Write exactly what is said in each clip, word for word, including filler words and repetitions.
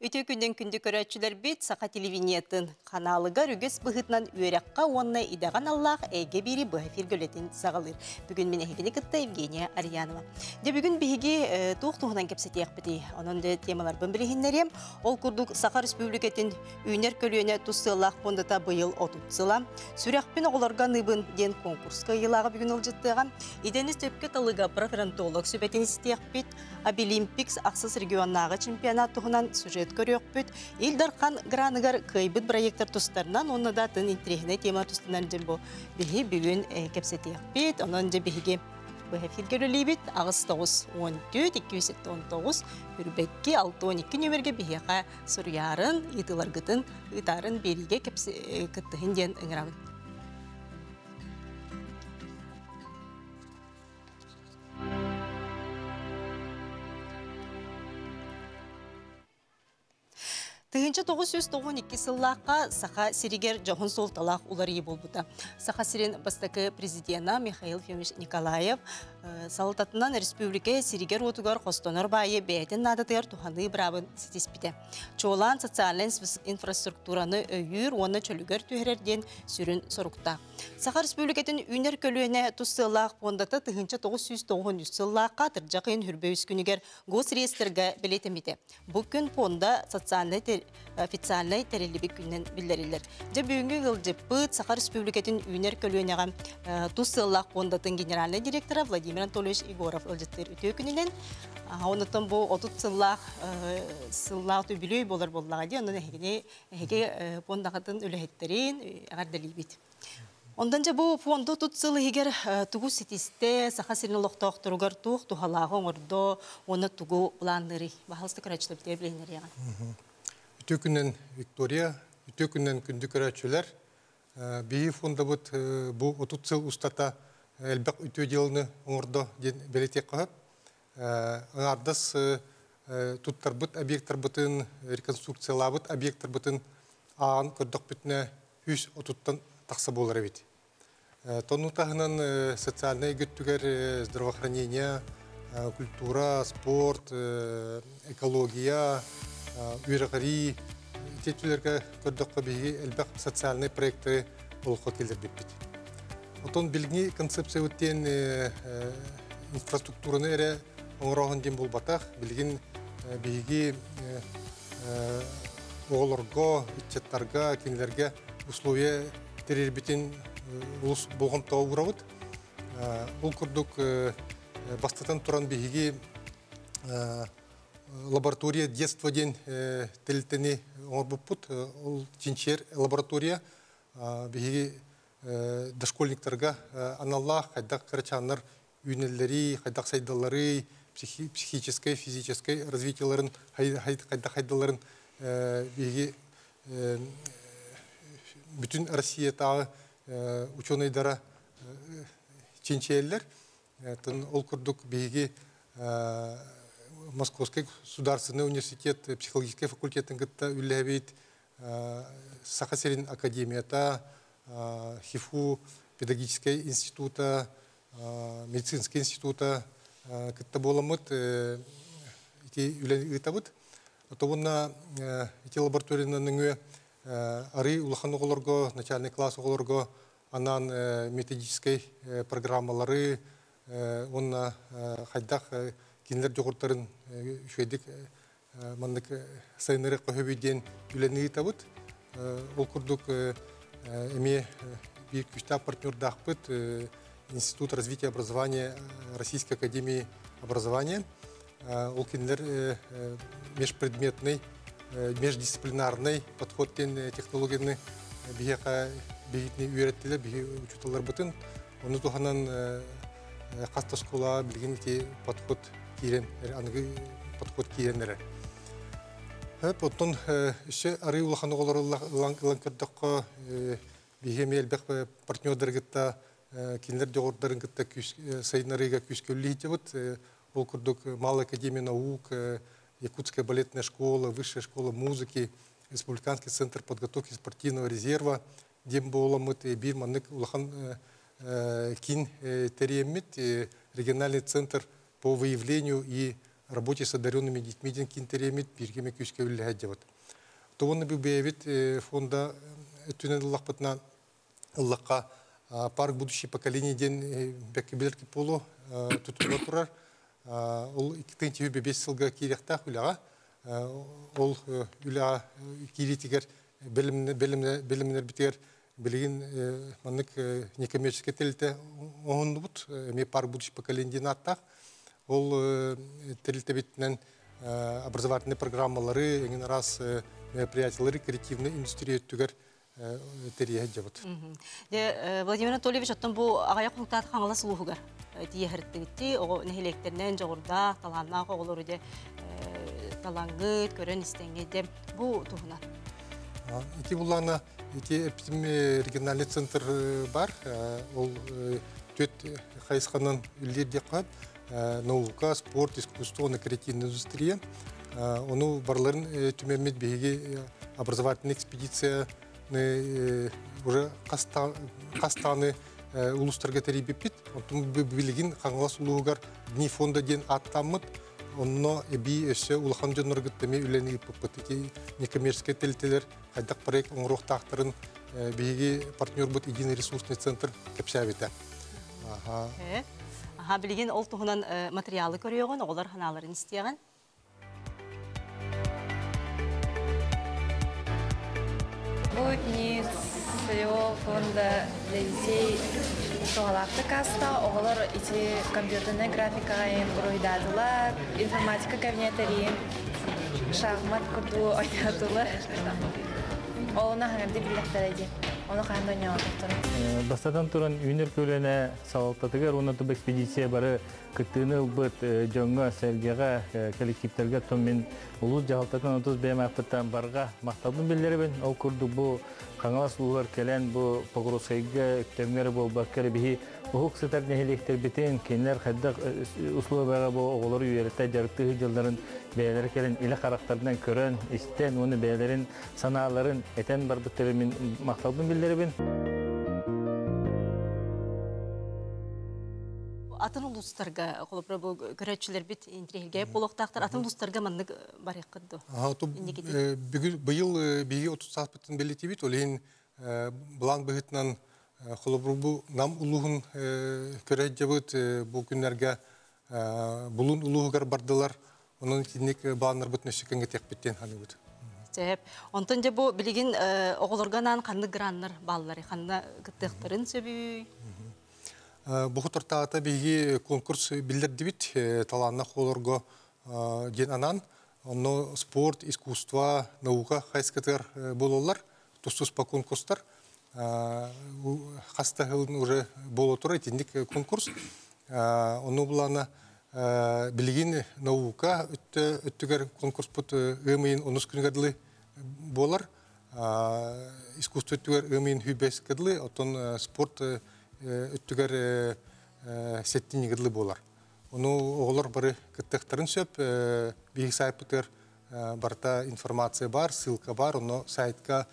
Үтө күнден күнді көрәтчілер бет сақа телевинетін каналыға рүгес бұғытнан үйераққа онына идаған Аллах әйге бері бұға фиргөлетін сағалыр. Бүгін мен әйгені күтті Евгения Арьянова. Де бүгін бігі туық-туғынан кепсетек біді. Оның да темалар бұн білігінлерем. Ол күрдік Сақа Республикетін үйнер көлуіне тұстығылақ бондата бұйыл отутсыла. Сүряқпен оғыларға ныбын ден конкурсқа елаға бүгін ұлжыттыға. Иденіс төпке талыға проферантолог сөбетеністек бет Обилимпикс Ақсыз регионнағы чемпионат тұғынан сюжет көрек бүт. Илдархан граныгар кайбыт проекттар тұстарынан, оны да тын интригіне тема тұстынан жын бұл бігі бүгін кепсетек бет. Онын жы бігі бұға фиргерілі бет ағыз тоғыз он төрт екі жүз он тоғыз үрбекке алты он екі нөмерге бігі сұрярын, етілар ғытын, ұтарын беріге кіттіғін ден ұңырабын. Тыгынчы тоғыз жүз тоғыз екі сыллаққа Сақа Сиригер жоғын сол талақ улары болбыда. Сақа Сирин бастакы президента Михаил Фемиш Николаев салытатынан республика Сиригер отугар қостонар байы бәйтін надатығар туханы брабын сетеспіде. Чолан социален инфраструктураны өйір, оны чөлігер түйерерден сүрін сұрықта. Сақа республикатын үйнер көлуіне тұстылақ пондата тыгынчы тоғыз жүз тоғыз сыллаққа тұржақын хүрбе үскінігер гос реестерге білетімеді. Бұл күн понда социальный официальный терелибик күннен білдерілер. Жа бүгінгі ғылжыппыт Сақа Республикатын үйнер көлуенеға тұсыллақ пондатын генеральный директора Владимир Анатольевич Егоров ұлжыттыр үтө күнінен. Онытын бұл отут сыллақ сыллақ төбілөй болар боллаға де, онын әйге пондағатын үліхеттерін әғардалі бет. Ондан жа бұл фонды тұт сылы егер тұғу сетісте Сақа Сирин ұлықтақ тұрғар тұқ, тұғалағы оңырды, оны тұғу ұланлары. Бағалысты көрәтшілі бітер білейнер еған. Үтө күннен Виктория, үтө күннен күнді көрәтшілер. Бейі фонды бұд бұл отут сыл ұстата әлбәқ үтө деліні оңырды белетек қағып. Аңардас тұттар бұд, объекттар бұтын, реконструкциялар бұд, объекттар бұтын ағын көрдіқ бүтіне үш отуттан тақса болар әбет. Тону тағынан социальный үгіттігер здравоохранение, культура, спорт, экология, үйріғари, тетілерге көрдіққа бейге әлбәқ социальный проекты олыққа келдер беппет. Отон білгіне концепция өттен инфраструктураны әрі оңырағын дем бол батақ, білген бейге оғылырға, итчеттарға, кенілерге условия терербетін ұлыс болған тауы ұрауыд. Ол күрдік бастатан тұран бейге лаборатория детства ден тәлітіні оңыр бұппыт. Ол чинчер лаборатория бейге дошкольниктарға аналлах, қайдақ қарачанлар үйнелері, қайдақ сайдалары, психической, физической развитияларын, қайдақ хайдаларын бейге bütün Россия тағы ученыйдара чинчеллер. Ол күрдік бейге Московский государственный университет, психологический факультетін күтті үлләбейт, Сақа Сирин академията, ХИФУ, педагогический института, медицинский института күтті боламыд, үлләбейт ұйтабыд. Отобына эти лабораторияның ары улахан оғылырға, начальный класс оғылырға, анан методический программалары, онна қайдақ кенілер жоғырттарын үшейдік мандық сайыныры қөхөбейден үленігі табыд. Ол күрдік әме бір күшті партнердақ бұд Институт развития образования Российской академии образования. Ол кенілер межпредметный, междисциплинарный подходтен технологияны бігеқа бігетіне үйреттілер, біге учуталар бұтын. Оны тұғанан қаста школа білген ке подход кейрен, анығы подход кейренлері. Оттон үші ары улахан оғылар ұлан көрдіққа бігеме әлбәқ партнердер гітта кенілер жоғырдарын гітта сайынарыға күшкөлі ете бұд. Ол күрдік Малая академия наук, Якутская балетная школа, Высшая школа музыки, Республиканский центр подготовки спортивного резерва, Демболамыт, Бирманык, Улахан Кин Теремит, региональный центр по выявлению и работе с одаренными детьми ден кинтеремит биргеме күскө үлләһәҗә бит. Товонны бу бәйбит фонда түнен лахпатна Аллаха парк будущее поколение ден бәкебелер ки полу тутула турар. Ол икенче бес елга кирәктә хүләгә. Ол үлә киритигер белемне белемне белемнәр битер билген маннык некоммерческий телте он бут ме парк будущее поколение наттак. Ол телте битнән образовательные программалары, еңен раз мероприятиялары креативный индустрия түгер терия жабыт. Владимир Анатольевич, оттан бу агая кунтат хаңала сулугар тие хәртте о нехелектернен жогорда таланнага олору де талангыт көрөн истеңге бу тугунат. Ити буллана ити региональный центр бар, ол төт хайсханан үллер де кап, наука, спорт, искусство, креативная индустрия. Ону барларын түмәмет беге образовательная экспедиция уже кастаны улустарга терибипит. Отум билигин хаңлас улугар дни фонда ден аттамыт. Онно эби өсө улахан жоноргыттыме үлени пыппыты некоммерческий телтелер хайдак проект оңрох тактырын беге партнер бут единый ресурсный центр кепсәбите. Ага. Ага, билигин ол тугунан материалы көрөйгөн, олар ханаларын истеген. Бу дни своего фонда для детей Шогалакта каста, оголор ити компьютерная графика, имброидадылар, информатика кабинетери, шахмат курду ойнатылар. Олуна хаңарды билеттеледи. Оны хаңда ойнатылар. Бастадан туран үйнер көліне салалтатыгар, оны тұб экспедиция бары күттіні ұлбыт жоңға, сәргеға, коллективтерге томмен ұлы жағалтатын отыз бәйім ақпыттан барға мақталдың белдері бен ол күрді бұл қаңалас ұлғар кәлән бұл пағырусайға үктемгері бұл баққары бейі ұхық сытар нәхелектер бітен кенлер қайдақ ұслуы баға бұл оғылары үйерітті жарықтығы жылдарын бәйлері кәлін илі қарақтарынан көрін, істен оны бәйлерін, саналарын әтен бар бұттарымен мақталдың белдері бен. Атын улустарга колопра бу көрөчүлөр бит интригге болохтактар атын улустарга мандык барык кырды. Быйыл биги отуз саспытын белети бит олен блан быгытнан колопра бу нам улугун көрөжөбүт бу күннөргө булун улуугар бардылар. Онун кинек баанар бут нөшкөнгө текпиттен ханыбыт. Жеп. Онтон же бу билигин оголорганан канды граннар баллары канды кыттыктарын сөбүй. Бұғы тұртағыта бейге конкурс білдерді бит, таланна қолырға ден анан, оны спорт, искусство, наука қайскатыр болулар, тұстус па конкурстар. Қаста ғылын уже болу тұры, тендік конкурс. Оны бұланы білген наука өттігер конкурс бұт өмейін оныз күнгадылы болар. Искусство өттігер өмейін хүбәс кадылы, отын спорт өттігер сеттен егірлі болар. Оны оғылар бары күттіқтарын сөп, бейгі сайпытыр барта информация бар, ссылка бар, оны сайтқа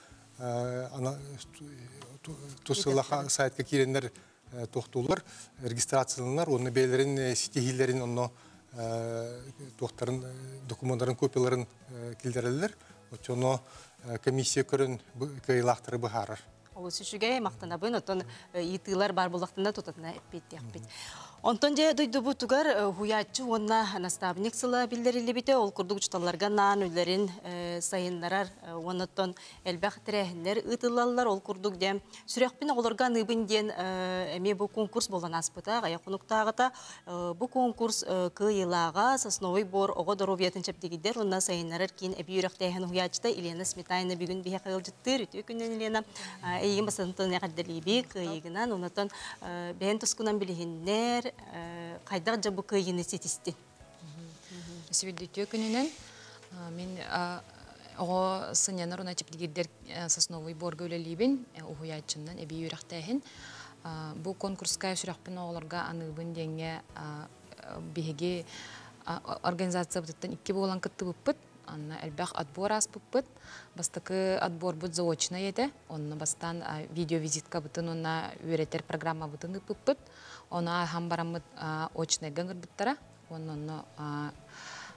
тұсылаға сайтқа керенлер тоқтулар, регистрацияланар, оны бейлерін, сетегейлерін, оны тоқтарын, документтарын, копияларын келдерелер. Оны комиссия көрін кайлақтары бұхарар. Ол сүшүгэй мактанабын, отон итылар бар булактында тотатына эппет яппет. Онтон же дойду бутугар хуячы онна наставник сыла билдерили бите, ол курдук чуталарга наан үлерин сайыннарар, онотон элбах тирәһиннер ытылаллар, ол курдук дем. Сүрәкпин оларга ныбын ден эме бу конкурс болан аспыта, гая кунуктагыта, бу конкурс кыйлага сосновый бор ого доровиятын чептигидер, онна сайыннарар кин эби юрактайын хуячыта Елена Сметайна бүгүн бия кылжыттыр, үтү күннен Елена эйген басантын якаддалиби кыйгынан, онотон бен тускунан билихиннер қайдар жабы күйіні сетісті. Сөйдетті күнінен мен оғы сынянар оны чептігердер сосновый борғы өлелейбін, ұғы айтшындан әбей үйрақтайын. Бұл конкурсқа сүрақпын оғыларға анығбын денге беге организация бұттан икі болан күтті бұппыт. Анна әлбәқ отбор аз бұппыт. Бастықы отбор бұд заочна еді. Онына бастан видеовизитка бұтын, онына өретер программа бұтын бұппыт. Она хам барамыт очный гангар буттара, он он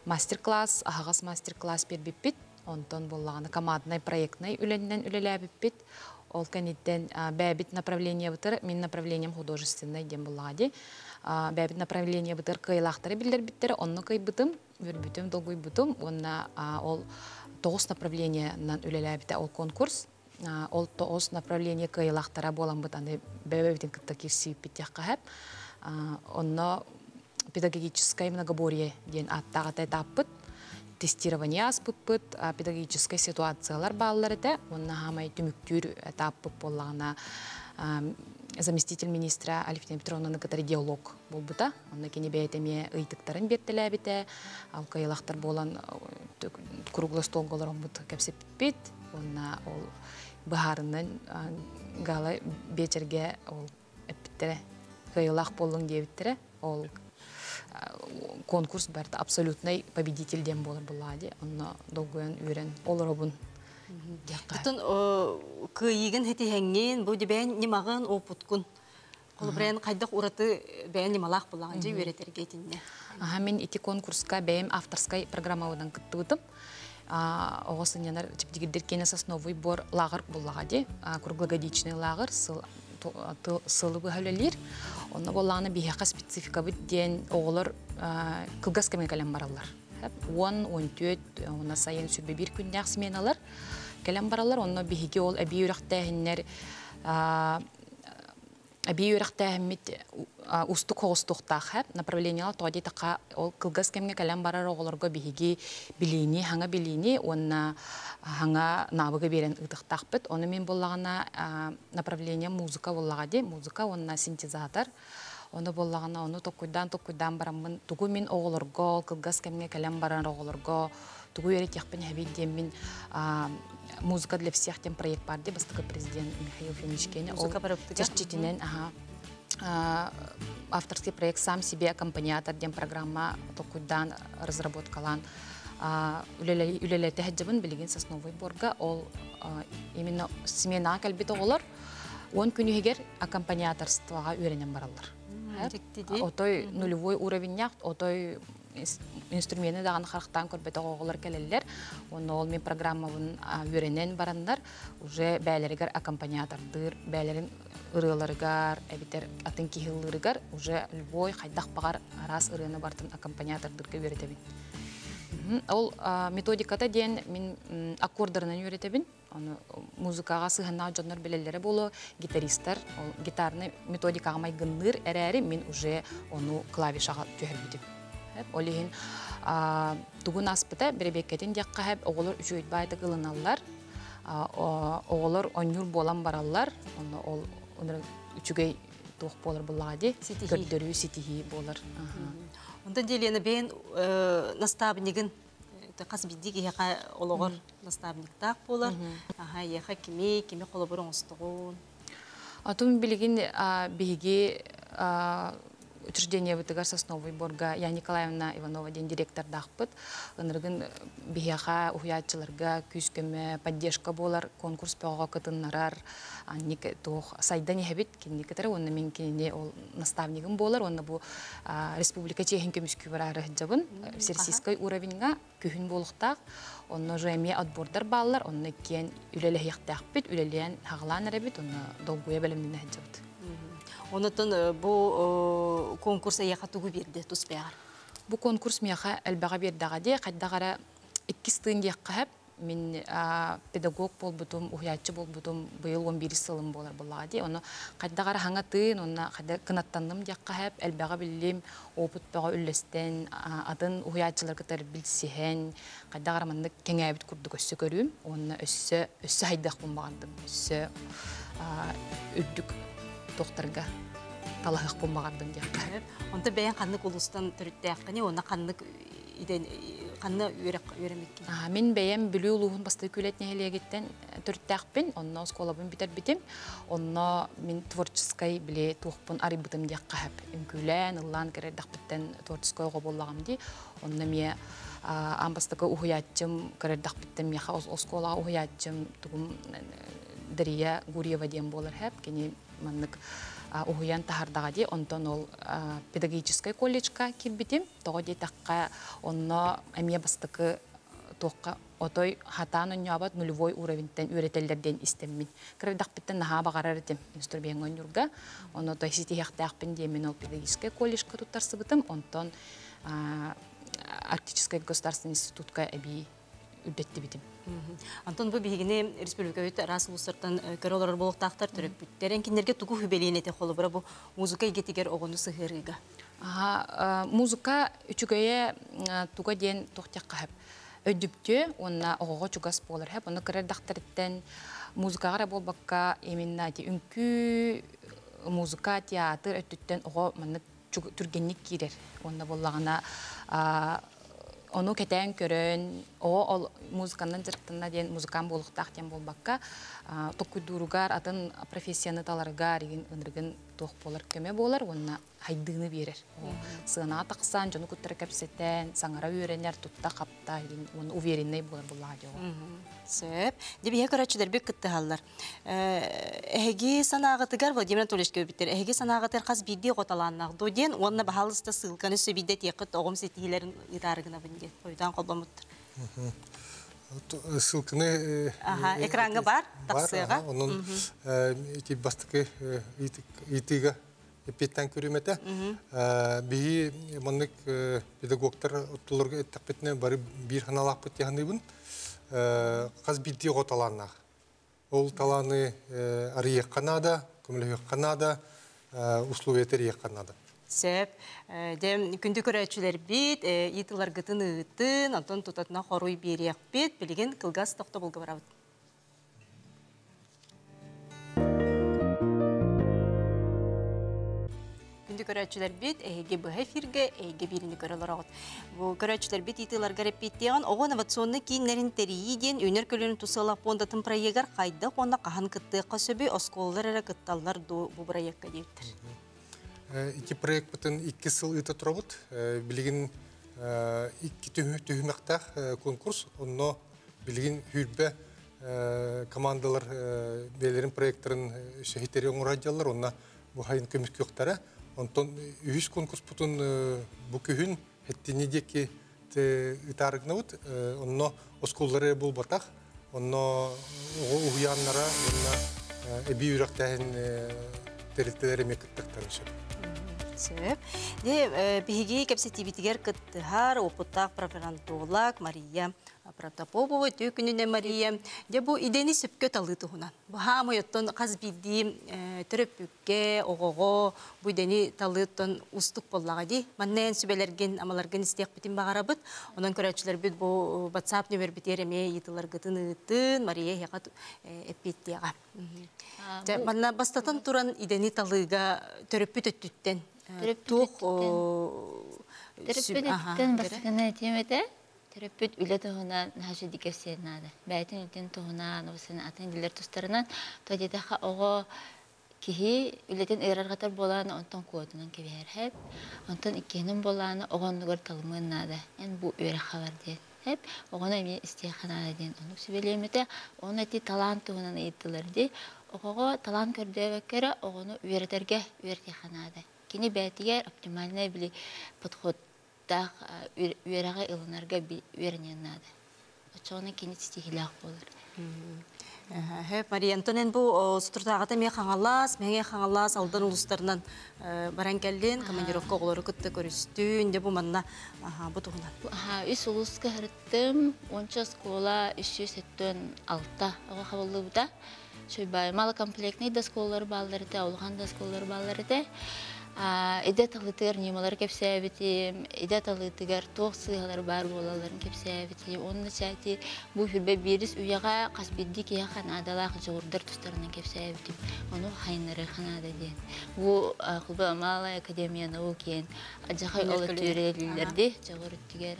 мастер-класс, ахагас мастер-класс бербиппит. Онтон боллаганы командный проектный үленнен үлеләбиппит. Ол кәниттен бәбит направление бутыр, мен направлением художественный дем буллади. Бәбит направление бутыр кыйлақтары билдер биттері, онны кый бутым, үрбүтім, долгуй бутым, онна ол тоғыз направлениянан үлеләбіті ол конкурс. Ол тоғыз направление кыйлақтара болан бутаны бәбітін кітті кирсиіп биттеқ қағып. Онна педагогическое многоборье ден аттағатай таппыт. Тестирование аспыппыт, педагогическая ситуациялар баллары да, онна хамай түмүктүр этаппыт боллағына заместитель министра Алевтина Петровна катары диалог болбута. Онна кене бәйтеме ыйтыктарын беттеләбите, ал кайылақтар болан круглый стол голорон бут кәпсеппит, онна ол бахарынан гала бечерге ол эппиттере кайылақ болың дебиттере, ол конкурс бәрді абсолютный победительден болар бұлады. Онна долгуян үйрен оларобын. Тұтын күйеген хеті хәңген, бұл бәйін немағын опыткун. Қолы бірәйін қайдақ ұраты бәйін немалақ бұлаған жай үйретерге етінде. Мен ити конкурска бәйім авторскай программаудан күтті ұтым. Оғысын янар типдегіддер кені сосновый бор лағыр бұлағады. Круглогодичный лағыр, сылы бұхәлелер. Онна болағына бейхақа специфика бұд ден оғылар кылгас кәмен кәлем баралар. он он төрт, онна сайын сүрбе бір күннәқ сменалар кәлем баралар. Онна бейхеге ол әбей үріқтәхіннер әбей үріқтәхімет ұстық хоғыстықтақ направлениялар тоғады таққа ол кылгас кәмен кәлем барар оғыларға бейхеге білейіне, хаңа білейіне, онна хаңа набыға берен ұтықтақ бұд. Оны мен болағына направление музыка болағады. Музыка, онна синтезатор. Оны болағына, оны тоққойдан-тоққойдан барамын. Тұғы мен оғылырға, кылгас кәмге кәлем баран оғылырға, тұғы өрет яқпен әбейден мен музыка для всех тем проект барды. Бастығы президент Михаил Фемичкені. Музыка барыпты. Тәшчетінен авторский проект «Сам себе аккомпаниатор» дем программа тоққойдан разработкалан. Үлеләті әджабын білген сосновый борға. Ол именно смена кәлбет оғылар. Он күнігер аккомпаниаторствоға үйренен баралар. Отой нулевой уровень яқт, отой инструменты дағаны қарықтан көрбеті оғылар кәлелер. Оны ол мен программауын үйренен барандар. Уже бәлерігер аккомпаниатордыр, бәлерін ұрыларығар, әбетер атын кейхілірігер. Уже любой қайдақ бағар арас ұрыны бартын аккомпаниатордырға үйретебін. Ол методиката ден мен аккордырынан үйретебін. Музыкаға сығынна жонлар білелері болу, гитаристар, гитарны методикаға майгынлыр әрәрі мен уже оны клавишаға түйербедім. Олеген тұғын аспыта біребеккетін дек қағып, оғылыр үшөйт байды ғылыналар, оғылыр онюр болан баралар, ол үшігей туқ болыр бұлағады, көрдірі сетихи болыр. Ондан делені бен наставнигін қасбеддік еға олығыр наставник тақ болар. Еға кеме, кеме қолы бұрын ұстығын. Атым білген бейге учреждение бітігар Сосновый борға Я Николаевна Иванова ден директор дақпыт. Онырғын бейға ұхиятчыларға күскеме поддержка болар, конкурс пәуға кытыннарар. Сайдан ехебет, кенекетері, оны мен кенене ол наставнигім болар. Оны бұл республика чехин көміскүй бар ары жабын. Всероссийской уровеньға күйін болықтақ. Оны жайме отбордар балар, оны кен үлелі яқтақпет, үлеліен хағылан әребет, оны долгуя бәлімден әжабыт. Онытын бұл конкурс аяқа түгі берді тұспияғар? Бұл конкурс мияқа әлбәға бердіға де, қайдағара иккіз тыын дек қағып, мен педагог бол бұтым, ұхиятчы бол бұтым, бұйыл он бир сылым болар бұлаға де. Оны қайдағара хаңа тыын, оны қынаттандым дек қағып, әлбәға білім, опыт бәға үлістен, атын ұхиятчылар кітар білсіхен, қайдағара манды кеңәйбіт күрді көсі көрім, оны өссі хайдақ бұлмағандым, өссі үрдік тоқтарға талағық болмағандың дек. Онда бәйін қанық ұлыстан түрітті әққіне, оны қанық өремеккен? Мен бәйін білі ұлығын басты көлетіне әлегеттен түрітті әқпен, онына осколабын бітер бітем, онына мен творческай біле туықпын ары бұтым дек қағып. Үмкілән, ұллан кәрер дақпіттен творческай оғы болағым де, онына мен амбастықы ұхиятчым кәрер дақпіттен меха осколаға ұхиятчым тұғым Дария Гурьева дем болар хэп, кені маннык уһуян таһардаға ди, онтон ол педагогический колледжка кирбитим, тоҕо ди таққа онно эмие бастыкы тоққа отой хатан оннябат нулевой уровеньтен үйретелерден истеммин. Кырдак биттен наха багарар этим инструмент онюрга, онно той сити яхтаахпин демен ол педагогический колледжка туттарсыбытым, онтон Арктический государственный институтка эби үддетти битим. Антон бу бигине республика өтө арасы улустардан көрөлөр болуктактар төрөп бүттерен кинерге тугу хүбелине те холу бара бу музыка гетигер огону сыгырыга. Ага, музыка үчүгөйө туга ден токтякка хеп. Өдүптү, онна огого чугас болар хеп, онна кырдактарыттен музыкага болбакка именно ди үнкү музыка театр өттүттен ого мана түргенник кирер. Онда боллагана onu ketен көрөн, о музыканын жыртына ден музыкан болуктак ден болбакка, токуйдуругар атын профессияны таларга деген ыныргын тох болар көмө болар, онна хайдыны берер. Сына таксан, жону куттар кепсеттен, саңара үйренер тутта капта, оны уверенный болар булла жоо. Сөп. Дебие көрөчүлөр бек кытты халлар. Эги санагатыгар Владимир Анатольевич көбүттер. Эги санагатыр каз бирди коталаннак доден, онна бахалыста сылканы сөбидет якыт огом сетилерин итарыгына бинде. Ойдан колбомуттур. Ссылканы экранга бар, таксыга. Онун эти бастыкы итига эпеттен көрүмөтө. Би мындык педагогтар оттуларга эттекпетне бары бир ханалак бетяхныбын. Каз бирди коталаннак. Ол таланы арыйык канада, көмөлөк канада, условиятер ек канада. Сөп, дем күнді көрәтшілер бит, етілар гытын ыытын, антон тұтатына хоруй берек бит, білген кылгас тоқты болғы барабыд. Күнді көрәтшілер бит, әйге бұға эфирге, әйге біріні көрілер ағыд. Бұл көрәтшілер бит етілар ғарап беттеген, оғы инновационны кейінлерін тәрейден, өнер көлінің тұсылақ бондатын проегар қайды, оны қахан кытты қасөбі, осколлар әрі кытталар бұл проекқа дейптір. Iki proyekt bütün iki yıl ita turabut. Bilgin iki tühümekte konkurs. Onunla bilgin hürbe komandalar belerin proyektlerin şehitleri onuracılar. Onunla bu hayın kömür köktara. Ondan üç konkurs bütün bu köyün ettiğini diye ki itarık navut. Onunla oskolları bul batak. Onunla uyanlara onunla ebi yürekten teriteleri mekittikten için. Сөп. Де биһиги кепсетибитигер кыттыхар, опуттак проферантолог Мария Протопопова, төкүнүнө Мария. Де бу идени сөпкө талы туһунан. Бу хамыйоттон каз биди төрөпүкке, огого бу идени талыттон устук боллага ди. Маннен сүбелерген амаларгын истек битин багарабыт. Онон көрөчүлөр бит бу WhatsApp номер битереме йытылар гытын ыттын Мария яка эппеттега. Де манна бастатан туран идени талыга төрөпүт өттүттен. Терапевт терапевттен басканы темете терапевт үле тоғына нәжі дикесен нады. Бәйтін үлтен тоғына нөсін атын дилер тұстарынан тадедаға оғы кихи үлетен ыйрарғатар боланы онтан кодынан кеберхеп, онтан икенін боланы оғанығыр талымын нады. Ен бұл өйрі қабар дед. Hep oğuna bir isteyxanada den onu söyleyemete onun eti talant toğundan eğitilirdi de oğuğa talant gördüğü kere oğunu üreterge üretixanada kini betiyer optimalne bile podxodda üreğe ilanarga bir ürenenada açığına kini istihilak olur. Hep Maria Antonen bu suturtağıda meye xangalas, meye xangalas aldan uluslarından baran geldin, komandirovka oğulları kıttı körüstün, de bu manna bu tuğunan. Ha, üç uluska hırttım, onca skola üç yüz etten altta, oğa havalı bu da. Şöyle bay, malı komplektney da skolları bağları da, olğan da skolları bağları da. İde talıtır, nimaları kepseyebitim, ide talıtıgar, toğ sığaları bar bolaların kepseyebitim. Onun çaytı bu hürbe biris uyağa kasbiddik ya Kanadalar zordur tuşlarından kepseyebitim. Onu haynları Kanada diyen. Bu kulba amala akademiyana okuyen, acakay olu türelilerdi, çağır üttiger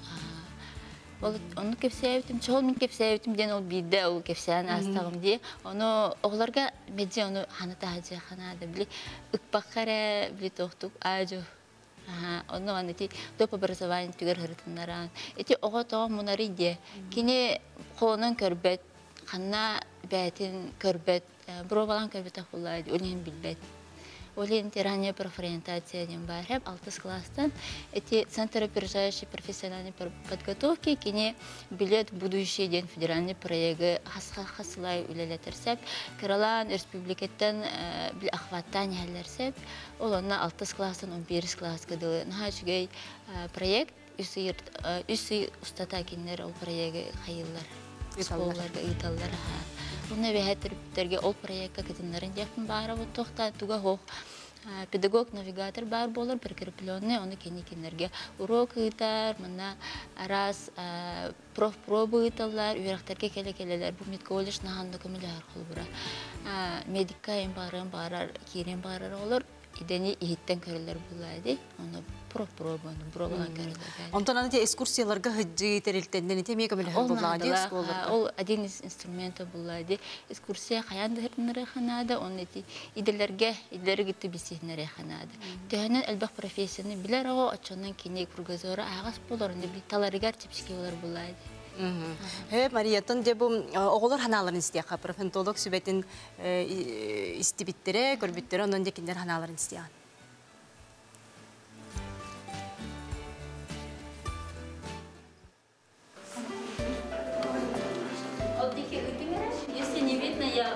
onu kepseyebitim, çoğul min kepseyebitim diyen o bide o kepseyen astağım diye. Onu oğlarga medya onu hanıta hacı Kanada bile ıkbakara bile tohtuk acı. Onu aneti doп образование tüger hırtınlaran. Eti oğa toğa munari diye. Kini kolunun körbet, kanna beytin körbet, brovalan körbet akıllaydı. Öleyin bilbet. Олин ранее профориентация ден бар. Хеп алтыс класстан эти центры опережающей профессиональной подготовки кини билет будущий ден федеральный проекты хасха-хаслай үлелетерсеп, Каралан республикаттан бил ахваттан яллерсеп, олонна алтыс класстан он бир класс кыдылы. Нахачгай проект үсир үси устата кинер ол проекты хайыллар. Сколларга италлар. Уна бәһәтерге ол проектка китеннәрен япын бара бу тохта туга хох педагог навигатор бар болар прикрепленный оны кенекеннәргә урок итар мына раз проф пробы италлар үрәхтәргә келе-келеләр бу медколледж наханда көмеләр хулбура медикка ин барын барар кирен барар олар идәне иһиттән көрәләр булайды оны проф пробаны пробалар көрәләр онтан аны экскурсияларга хыҗҗы терилтәндән тәмәк белән булады школаларда ол один из инструментов булады экскурсия хаян дәрнәре ханада оны иделәргә иделәргә тибисенәре ханада тәһәнән әлбәх профессияны биләр ага ачаннан кинек кургазора агас буларны биталарыгар типскилар булады. He Mariyaton de bu oğullar hanaların istiyor. Profentolog sübetin istibittere, görbittere ondan dekinler hanaların istiyor. Если не видно, я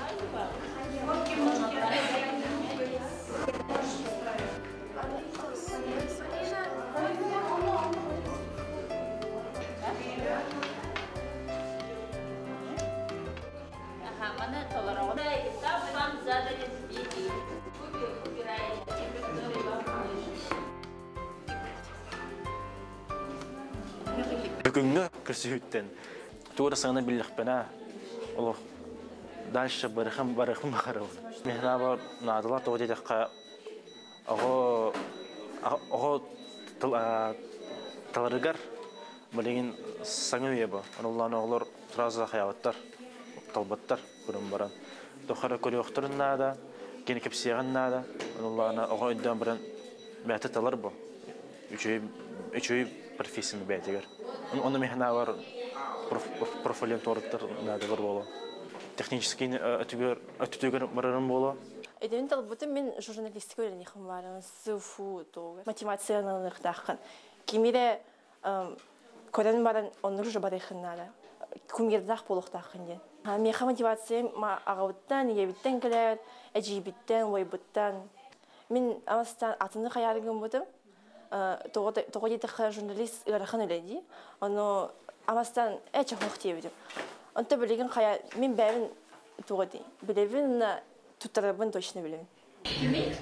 Бүгүнгө кирсүттен тура сана билихпена ол дальше барахам барахам барам. Мехнаба надала тодедакка ого ого таларыгар билген саңыеба. Анулланы оглар сразу хаябаттар, талбаттар бурун баран. Тохара көрөктөрүннада, кенекепсиягыннада, анулланы ого өйдөн баран бәте талар бу. Үчөй үчөй профессияны бәтегер. Он мехна бар профоленторттар нада бар боло. Технический өтүгөр өтүгөр барырым боло. Эден талбытым мен журналистика белән ихм бар. Сыфу тога. Математиканы тахкан. Кимире көрән баран оннур жа бар ихнада. Кумирдах болук тахкан ден. Ха меха мотивация ма агауттан, ебиттен келер, эҗибиттен, вайбыттан. Мен амастан атыны хаярыгым бутым. Тогоди журналист ырахан эледи. Аны амастан эче хохтебди. Онта билеген хая мен бәвин тогоди. Билевин туттарабын точно билевин. Кими?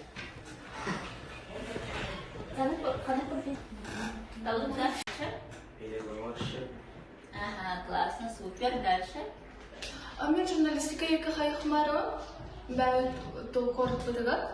Каны каны каны. Талын дальше. Ага, классно, супер, дальше. А мен журналистика екі хайхмаро. Бәвин то корт бутыгат.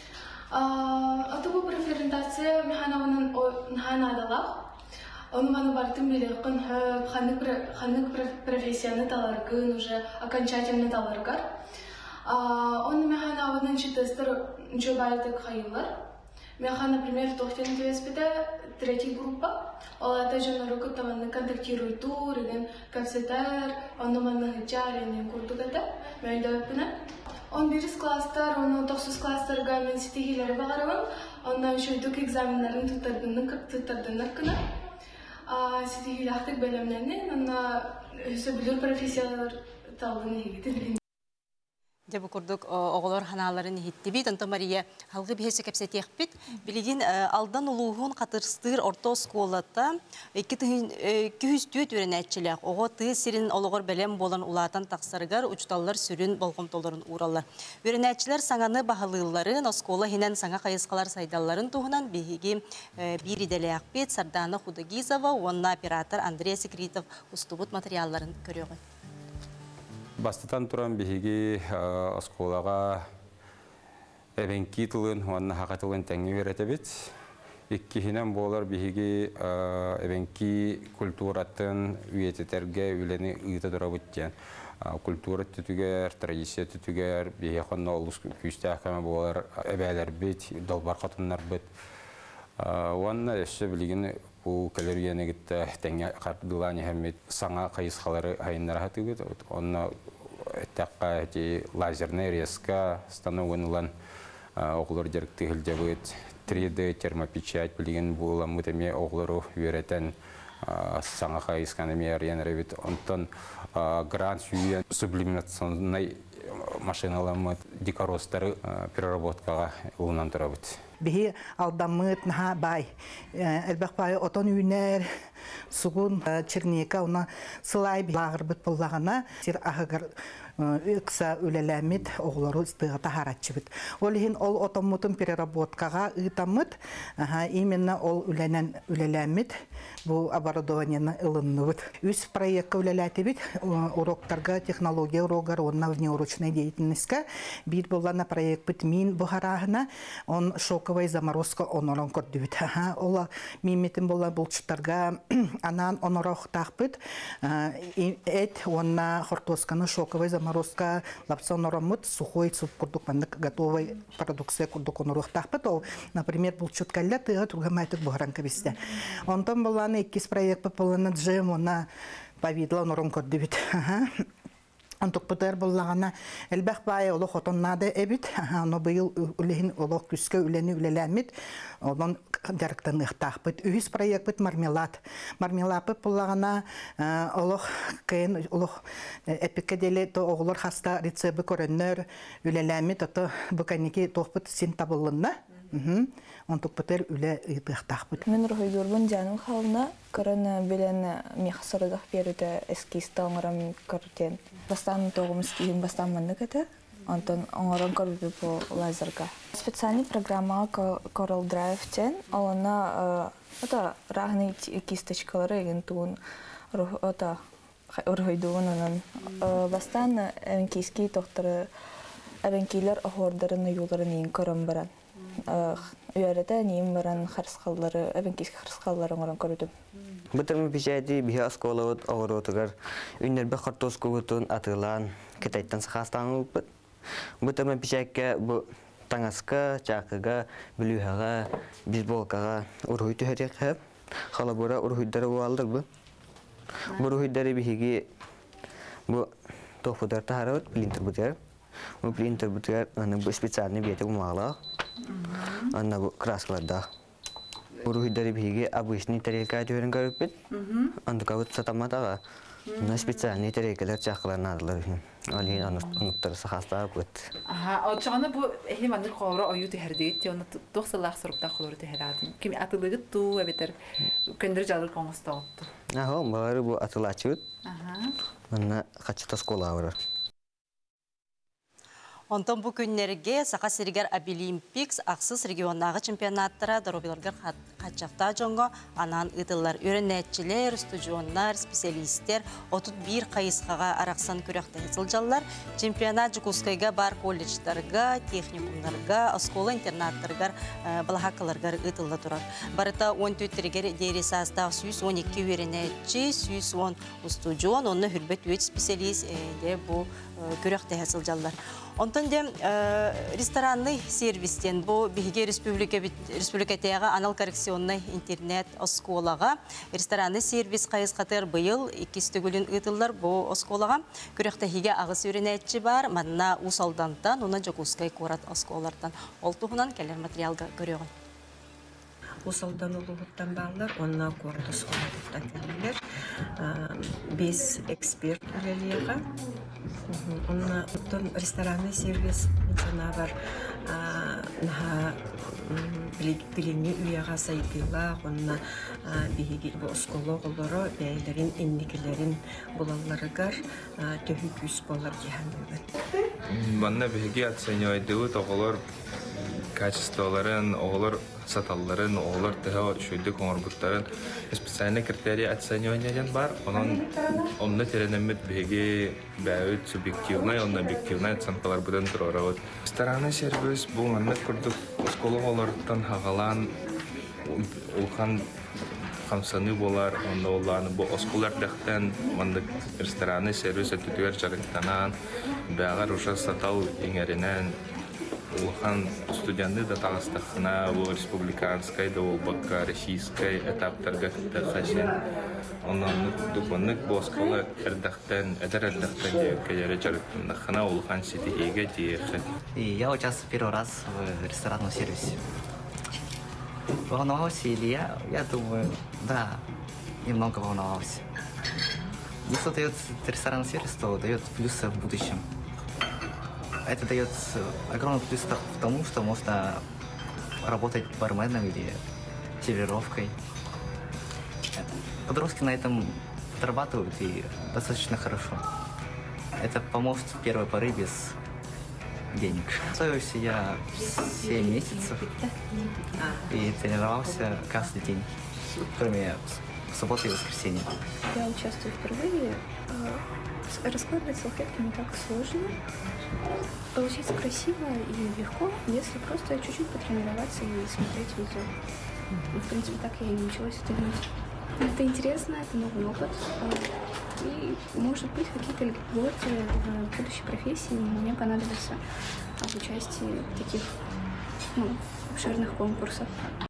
А bu preferentasya mehanavanın nahanadalar. Onu bana baktım bile yakın hanık hanık profesyonel talargın уже окончательно talargar. Onu mehanavanın çitestер çöbaltık hayırlar. Меха, например, в Тохтин ТСПД третья группа. Ола тоже на руку там контактирует тур, идем капсетер, он нам на хичаре, не куртугата, мейдапина. Он бирис кластер, он тохсус кластер гамен ситигилер багарам. Он нам шойдук экзаменларын тутардынны как тутардынны кына. А ситигилахтык белемнерни, она все билер профессиялар талдыны хигитин. Деп курдук оголор ханаларын хиттибит, онто Мария халгы бихесе кепсетекпит. Билигин алдан улугун катырстыр орто школата эки жүз төрт өренәтчилек. Ого ты сирин ологор белем болан улатан таксарыгар учталлар сүрүн болгомтолорун ураллар. Өренәтчилер саңаны баһалыыларын, оскола хинен саңа кайыскалар сайдалларын туһунан биһиги бир иделекпит Сардана Худагизова, онна оператор Андрей Секретов устубут материалларын көрөгөн. Бастатан туран биһиги осколага эбенки тылын, онна хакатылын тәңге беретебит. Иккихинен болар биһиги эбенки культуратын үйететерге үлени ыйта дурабыттен. Культура түтүгер, традиция түтүгер, биһи хонно улус күстәкәме болар, эбәләр бит, долбар хатыннар бит. Онна эше билигин bu kaloriyene gitti tenge kardılan hemmet sana kayıskaları hayınlara hatıgıt onna tekka ti lazerne reska становленlan оғылар деректі хілдебіт, три дэ термопечать білген бұл мұтеме оғылару үйретен саңа қайысқанымен ариян онтан грант сүйен сублимационный машиналарымы декоростары переработкаға ұлынан тұрабыт. Бихи алдамыт наха бай. Әлбәк бай отон үйнер, сугун черника, уна сылай бағыр бұт болағына, сир ағығыр ыкса үлеләмит оғылары стыға тахаратчы бұт. Ол ең ол отомутын переработкаға ұйтамыт, именно ол үлеләмит бұл оборудованияны ылынны бұт. Үз проектка үлеләті бұт, уроктарға, технология урогар, онна внеурочной деятельностька, бит болана проект бұт мин бұхарағына, он шоковая заморозка онорон көрді бұт. Ола миметин болан бұлчыттарға анан онорох тақпыт, эт онна хортосканы шоковая заморозка лапса оноромыт, сухой суп курдук мандык готовой продукция курдук онорох тақпыт. Ол, например, бұлчыткалля тыға тургамайтык бұхаранка бісті. Онтан боланы иккис проект боланы джем, она повидла онорон көрді бұт. Антук пытар боллағана әлбәқ бай олық отоннады әбіт, но бұйыл үлігін олық күскі үлені үлеләмет, олың дәріктен ұқтақ бұд. Үйіс проект бұд мармелад. Мармелад бұд боллағана олық кәйін олық әпіккәделі оғылыр хаста рецебі көрінер үлеләмет, оты бұқанеке тоқ бұд сен табылынна. Антук пытар үлі ұйтықтақ бұд. Мен рұхайдурбын жаным қалына көріні білен меқсырыдық беруді эскисті оңырам көрден. Бастан тоғымыз кейін бастан маңды кәді, антон оңырам көрді бұл лазерға. Специальный программаға Coral Drive тен, олына рағыны кисточкалары еген туын рұхайдуын. Бастан әвенкейский тоқтыры әвенкейлер оғырдарын юлдарын ең көрім баран. Үйәрді нейім баран қарысқалары, әвенкейский қарысқалары оңырам көрдім. Бұтырмы пешәді бейі асқолауыд оғыр отығыр, үнербі қартоз көгітін атылан, кетайттан сақастан ұлпыд. Бұтырмы пешәкке бұ таңасқа, чақыға, білуғаға, бейсболкаға ұрғый түхәрек қап, қала бұра ұрғыйдары уалдыр бұ. Бұ ұрғыйдары бейге бұ тоқпыдар тахарауыд, плинтер бұтығар. Бұ плинтер бұтығар, бұ специальный бейті бұмағылақ, анна бұ краскаларда. Урухидdari беге обычный тарелка өтөрін көріппет. Андыка бұт сатаматаға. Мұна специальный тарелкалар чақыларын адылар. Олейін анықтары сақастаға көт. Ал чағаны бұл әхем андық қауыры ойу түйердейт. Оны тоқсылақ сұрықта қолыры түйерадың. Кеме атылығы ту әбетер көндір жалыр қоңысты оғытты. Ағым, бағары бұл атылачы өт. Мұна қачы тас қола ауырар. Онтан бұл күннерге Сақа Сиригер Обилимпикс ақсыз регионнағы чемпионаттара дұрубиларгар қатшафта жоңға анан ұтылар өрінәтчілер, студионлар, специалистер отыз бир қайысқаға арақсан көріқті етілжалар. Чемпионат Жукускайға бар колледждарға, техникумларға, оскола-интернаттарғар, балахақаларғар ұтылы тұрар. Барыта он төрттерігер дейресастағы сүйіс он екі өрінәтчі, сүйіс он студион, оны хүрбет өт специалист бұл көріқті етілжалар. Онтан де ресторанный сервистен бұл Беге республикатеға анал коррекционный интернет осколаға ресторанный сервис қайыз қатыр бұйыл икістігілін ұтылар бұл осколаға көріқтәхеге ағыс өрінәтчі бар, манна ұсалдантан, оны Жокускай қорат осколардан. Ол тұғынан кәлер материалға көріғын. Усалдан улуғыттан бағылар, онна қорат осколардан кәлелер. Бес эксперт үлелеға. Онна ресторанный сервис митана бар билими үйаға сайдыла, онна биһиги осколо олоро бәйлерин инникелерин булалларыгар төһү күс болар дияһан. Манна биһиги оценивайдыгы тоголор качестволарын, оголор саталларын, оголор төһө шүйдүк оңорбуттарын специальный критерий оцениванияден бар. Онон онны теренемит биһиги бәүт субъективный, онна объективный оценкалар будан турарабыт. Ресторанный сервис бу манна курдук оскологолордан хагалан улхан хамсаны болар, онда оланы бу осколардактан манна ресторанный сервис өтүтүгөр чарыктанан бәгар уша сатал эңеринен улахан студенты да тағыстақына бұл республиканскай да олбаққа российскай этаптарға тәқашен. Онан дұқынлық босқалы әрдақтан, әдір әрдақтан деуткелері жарықтындақына улахан сетігеге дейіқі. Я участвую первый раз в ресторанном сервисе. Волновался ли я? Я думаю, да, немного волновался. Если дает ресторанный сервис, то дает плюсы в будущем. Это дает огромный плюс в тому, что можно работать барменом или сервировкой. Подростки на этом подрабатывают и достаточно хорошо. Это поможет в первой поры без денег. Готовился я семь месяцев и тренировался каждый день, кроме субботы и воскресенья. Я участвую впервые. Раскладывать салфетки не так сложно. Получается красиво и легко, если просто чуть-чуть потренироваться и смотреть видео. В принципе, так я и научилась это делать. Это интересно, это новый опыт. И, может быть, какие-то льготы в будущей профессии мне понадобятся в участии в таких ну, обширных конкурсах.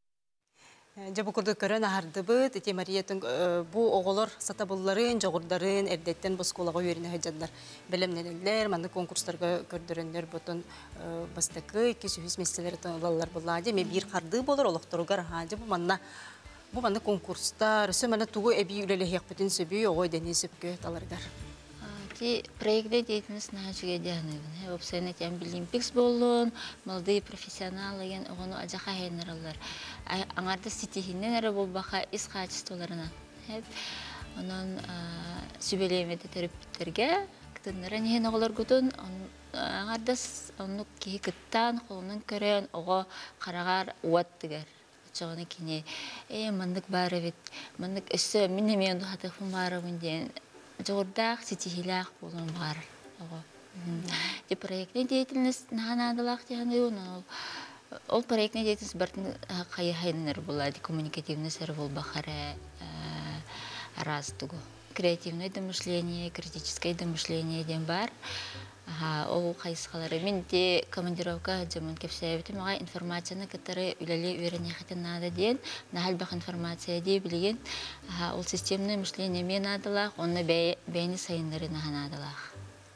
Жабы күрді көрін ағардыбыт, әте Мариятың бұ оғылар сатабылларын, жоғырдарын, әрдеттен бұл сколаға өріне ғаджадылар. Білімнелілер, манды конкурстарға көрдірінлер бұтын бастықы, екі-үз меселері тыңылалар бұлады. Мен бір қарды болыр, олықтыруғар ғаджы бұл манна. Бұл манды конкурстар, сөмәні туғы әбей үлелі хек бүтін сөбей, оғой дәне сөпкі таларғар. Проектте деятельность начали диагнозировать. В Соединенных Олимпикс болон, молодые профессионалы, ген огону аджаха хейнерлер. Аңарда ситихинен рабол баха из качестволарына. Онон сүбелемеде терапевтерге, кытыннарын хейн оголор гутун, аңарда онну кихи кыттан, холунун көрен, ого карагар уаттыгар. Чоғыны кене, э, мандык бары бит, мандык өссө, минне мен духатыхын бары бүнден. Жордах сетихилах болон бар. Те проектный деятельность наханадалах тяны, ол проектный деятельность бартын кайхайнер болады, коммуникативный сэр бол бахаре разтугу. Креативное домышление, критическое домышление ден бар. Ол кайсқалары. Мен те командировка жаман кепсәбетім аға информацияны кітары үләлі үйрәне қатын нады ден, нахал бақ информация де білген. Ол системный мышление мен адылақ, оны бәйіні сайынлары наған адылақ.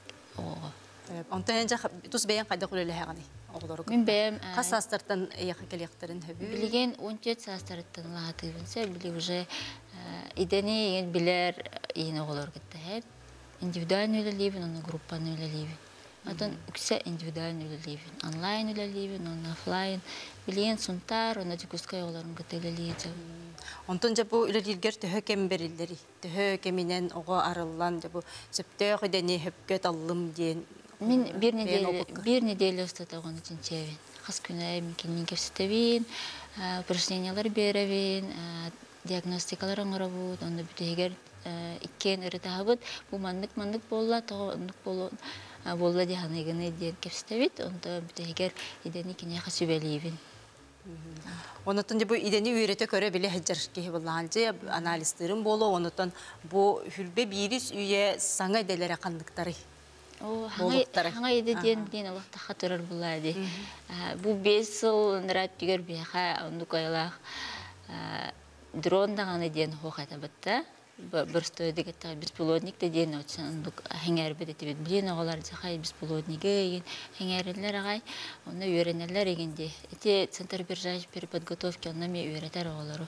Онтан әнжақ тұс бәйін қайда құлелі әғаны? Мен бәйім... Қас састырттан яқы келектірін хөбі? Білген он төрт састырттан лағаты білсе, білі уже идені еген білер ені оғылар кетті. Индивидуальный ливен, он группаный ливен. Потом все индивидуальный ливен. Онлайн ливен, он офлайн. Билен сунтар, он адикускай оларын гытылы ливен. Онтон жабу үлелилгер төһө кем берилдери. Төһө кеминен ого арыллан жабу сөптө хөдәне хөпкөт аллым ден. Мен бир неделе бир неделе устатаган үчүн чебин. Кас күнәй мимкинин кепсетебин, упражнениялар беребин, диагностикалар аңырабыт, онда бүтегер иккен ырытабыт, бу мандык мандык болла, тоғындык болла, болла диханығыны ден кепсетебит, онда бүтегер идени кине хасүбелейбин. Онотон бу идени үйрете көрө биле хәҗәр кеһи булганчы анализларын болу, онотон бу хүлбе бирис үйе саңа делере кандыктары. О, хаңа иде ден ден Аллах тахатырыр булады. Бу бес жыл нрат тигер беха ондук айлах дрон даганы ден хохата битта. Бір стойдық етті беспилотник те дейін өтсін хәңер бет етебет. Білен оғалар жақай беспилотнигі хәңерілер ағай, оны үйренелер егенде. Эти центр биржай переподготовки, оны ме үйретер оғалары.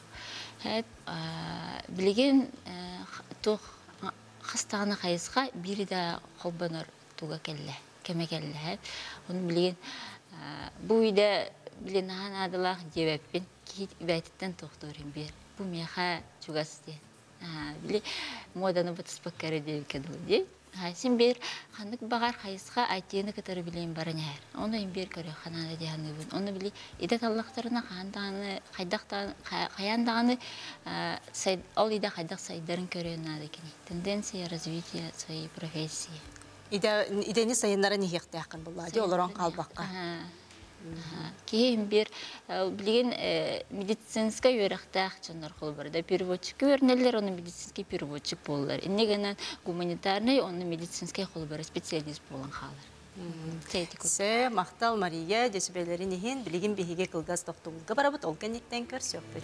Білеген қастағына қайызға бірі де қолбанар туға кәлі, кәме кәлі. Оны білеген бұл үйде білен аған адылақ дебеппен кейт бәйтіттен тоқтырын бер. Бұл меха чуғасы дейін. Били моданы бутыспаккары деп кедилди. Сен бер хандык багар хайысқа айтыны кытары билен барanyар. Оны бер көрө ханада дияны бун. Оны били идет Аллахтарына ханданы, кайдактан, каяндаганы сайд ал иде кайдак сайдарын көрөнады кени. Тенденция развития своей профессии. Иде идени сайыннары нехте якын булады, олорон калбакка. Кейін бір білген медицинская үйрақтақ жанар қол барда. Переводчик өрнелер, оны медицинский переводчик болылар. Иннегенен гуманитарный, оны медицинский қол бары специалист болын қалар. Сө мақтал Мария десібелерін ехен білеген бейге қылғаз тоқтуылға барабыт ол кәнеттен көрсі өкпет.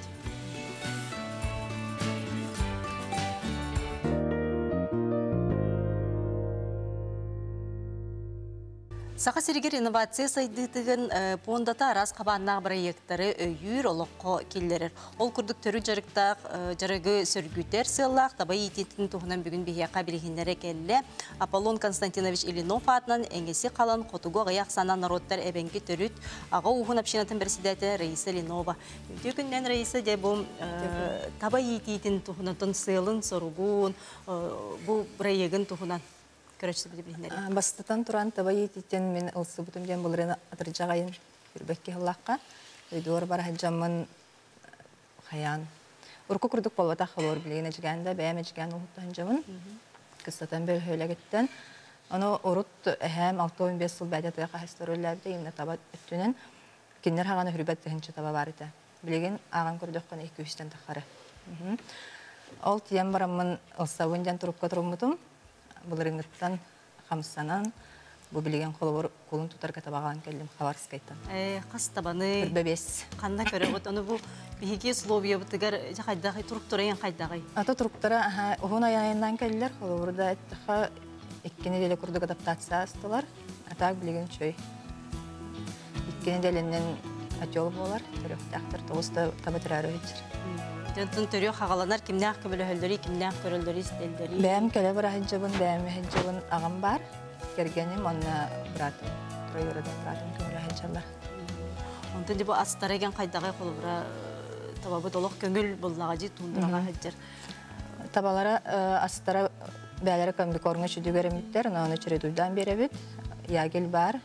Сақа сиригер инновация сайдытығын пондата арас қабаннақ проекттары өйір олыққо келдерер. Ол күрдік түрі жарықтақ жарығы сөргүтер сыллақ, табай ететін тұғынан бүгін бейяқа білігіндері келі. Аполлон Константинович Ильинов атынан әңгесі қалан қотуғы ғаяқ санан народтар әбенгі түріт. Аға ұғын апшинатын бірсідеті Раиса Ильинова. Өте Раиса де бұл табай ететін тұғынатын сылын сұрғын, бұл проегін тұғынан. Бастатан туран табай ететін мен ұлсы бұтым ден бұлырын атыржағайын үрбәкке ғылаққа. Өйдуар бар хаджамын қаян. Үркі күрдік болбата қылуыр білеген әжігенді, бәйім әжіген ұлттан жамын. Кыстатан бел хөйләгеттен. Оны ұрыт әхәм алты он бес жыл бәді тұяқа хәстер өләбді, еміне таба өттінен. Кендер хағаны үрбәт тұхыншы таба бар еті. Білеген аған күрдіққан екі үстен тақары. Ол тиен барамын ұлса өнден тұрыпқа тұрымытым. Бұлырыңыттан қамсанан, бұл білеген қолы қолын тұтарға табаған келдім Хабарскайттан. Қас табаны үрбәбес. Қанда көрі ғыт, оны бұл бейге словия бұтығар қайдағы, тұрықтырайын қайдағы? Ата тұрықтыра ұғын аяйынан келділер, қолы бұрда әттіға еккені делі күрдік адаптация астылар, атақ білеген чөй. Еккені делінен әтел болар, түректі ақтыр, тоғызды табы түрәрі өйтір. Жантын түрі қағаланар, кімнәқ көбілі өлдері, кімнәқ көрілдері, істелдері? Бәйім кәлі бір ахиджабын, бәйім ахиджабын ағым бар. Кергенім, онына бұратым, тұрай ұрыдан бұратым көмілі ахиджабар. Онтын де бұл астарайген қайдағай қолы бұра табабы толық көңіл боллаға жи туындыраға әджер. Табалары астара бәлері көмді көріңі шүді көріміттер, оны чүредуйдан беребет, ягел бар.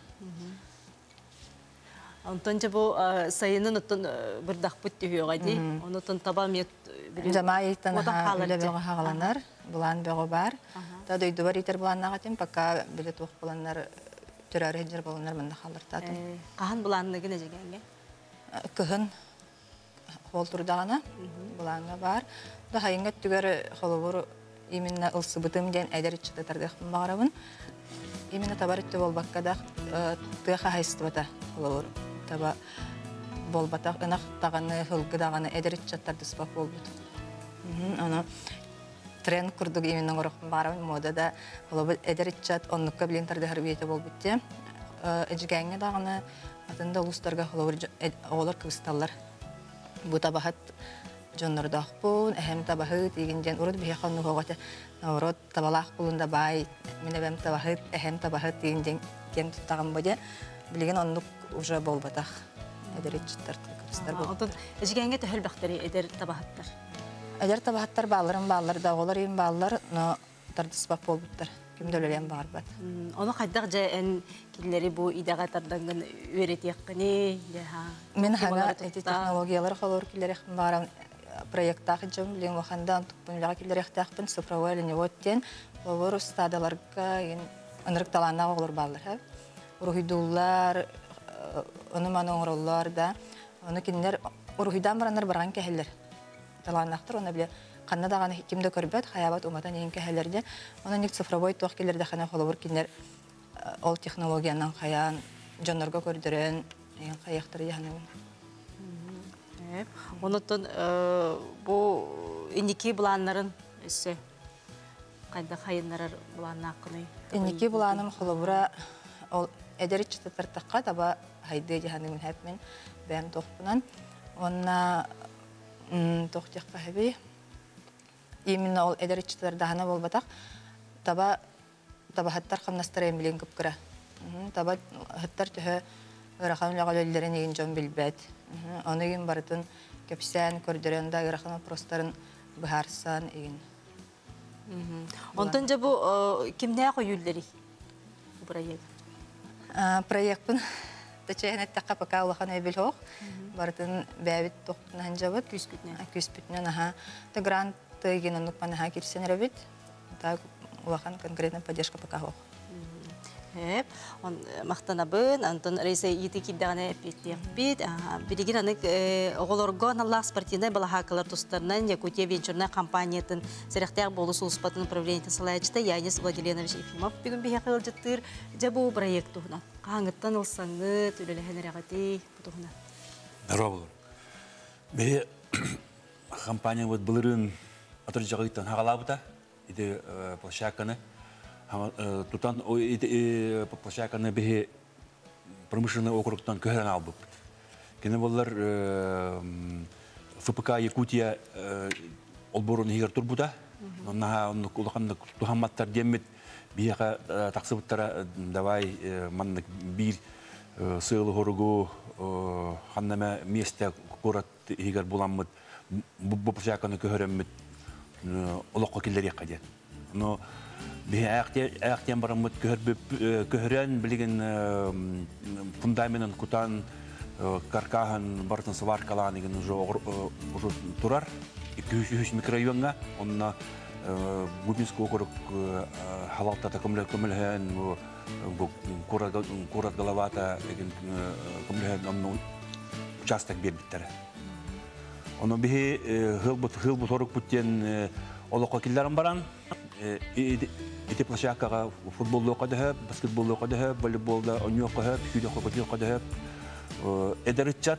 Онтон же бұл сайының ұттын бірдақ бұт дейіға дей, онытын таба мет... Жама еттен үлі бөғі қағаланар, бұлан бөғі бар. Та дөйді бар етер бұланна қатым, пақа білет оқ бұланар, түрәрі жер бұланар мұнда қалыртатым. Қаған бұланны гіне жегенге? Күхін қол тұрдағына бұланға бар. Да хайыңға түгер қолы бұр именно ұлсы бұтым ден әдер үтшіті тардықпын бағарабын. Именно табар үтті бол баққадақ тұяқа хайсты бата қолы бұр. Таба болбатақ, ынақ тағаны, хылғы дағаны әдерет жаттарды спақ болбыд. Оны тренд күрдік еменнің ұрықпын барабын, модада әдерет жат, онныққа білен тарды харбиеті болбыдде. Әжігәңе дағаны атында ұлыстарға оғылар кывысталар. Бұ табахат жонлардақ бұн, әхем табахыт, егінден ұрыд бейханны қоғаты. Наурод табалақ бұлында бай, мен әбәм табахыт, әхем табахыт, егінден кен тұттағын бұде. Білеген оннық уже болбатақ. Әдер етчіттар, кырыстар болбатақ. Әжігәңе төхіл бәқтері әдер табахаттар? Әдер табахаттар балырын балыр, дағолар ең балыр, но тардыспақ болбыттар. Кімді өлелен бағыр бәд. Оны қайдақ жа ән келлері бұл идаға тардаңын өреті еққіне? Мен хаға әті технологиялар қалуыр келер еқпін бағырам проекттағы жым, білен уақанда антықпын, білаға келер еқтіқпін, сыпрауы әліне өттен, олар ұстадаларға ынырық таланағы олар балыр. Урухидуллар, оны маны оңыроллар да, оны кендер урухидан баранар барған кәхелер. Таланақтыр, оны біле қанна дағаны кемді көрбет, хаябат уматан ең кәхелерде. Оны нек цифровой тоқ келерде қана қолыбыр кендер ол технологиянан қаян, жонларға көрдірін, ең қаяқтыр яғаны. Онытын бұл инеки бұланларын өсі қайда қайынларар бұланна ақыны? Инеки бұланым қолыбыра әдер үтшіті тартаққа таба хайды жағанымын әпмен бәйім тоқпынан. Онна тоқтиққа әбей. Именно ол әдер үтшітілер дағына болбатақ. Таба хаттар қамнастар әмілен көп кіра. Таба хаттар түхі ұрақанын лағал өлілерін еген жон білбәд. Оны еген барытын көпсән көрдірен да ұрақаны простарын бұхарсан еген. Онтан жа бұл кімдәе қойылдері? Проектпын тәчәйін әттіққа пақа ұлақан өбіл хоқ. Бартын бәбіт тоқтынан жабыт. Күспүтінен аға. Та гранты еген ұнықпан аға керсен рәбіт. Та ұлақан конкретно поддержка пақа хоқ. Hep, on maqtanabın, Anton Reise yiti kidagane pittiq bit. Bilgin aнык oğolorgon Allah спортивный балахакалар тустарынан Якутия венчурная компаниятын серехтяг болусу успатын управлениятын салаячыта Янис Владимирович Ефимов бүгін бихе кылжыттыр. Жабу проект тугуна. Каңыттан ылсаңы төлөлөһөнөрөгөти тугуна. Здорово. Бе компания вот былырын атыржагыттан хагалабыта. Иде площадканы Тутан площадканы бе промышленный округтан көһөрөн албып. Кене болар ФПК Якутия олборун хигер турбута. Онна улахан тухамматтар демет бияга таксыбыттара давай маннык бир сыйлы хоругу ханнама месте город хигер буламмыт. Бу площадканы көһөрөммүт улакка килдер якка ден. Но бе аяктен бараммыт көһөрөн билген фундаментын кутан каркахан бартын сваркалан деген уже уже турар. iki yüz микрорайонга онна Губинский округ халалтата көмлө көмөлһөн бу курат курат головата деген көмөлһөн онны участок бербиттер. Оны бе хылбут хылбут хорук буттен олоко киллерин баран. Эти площадкага футболдо кадыһып, баскетболдо кадыһып, волейболдо ойнок кадыһып, жүзө кадыһып кадыһып. Эдеричат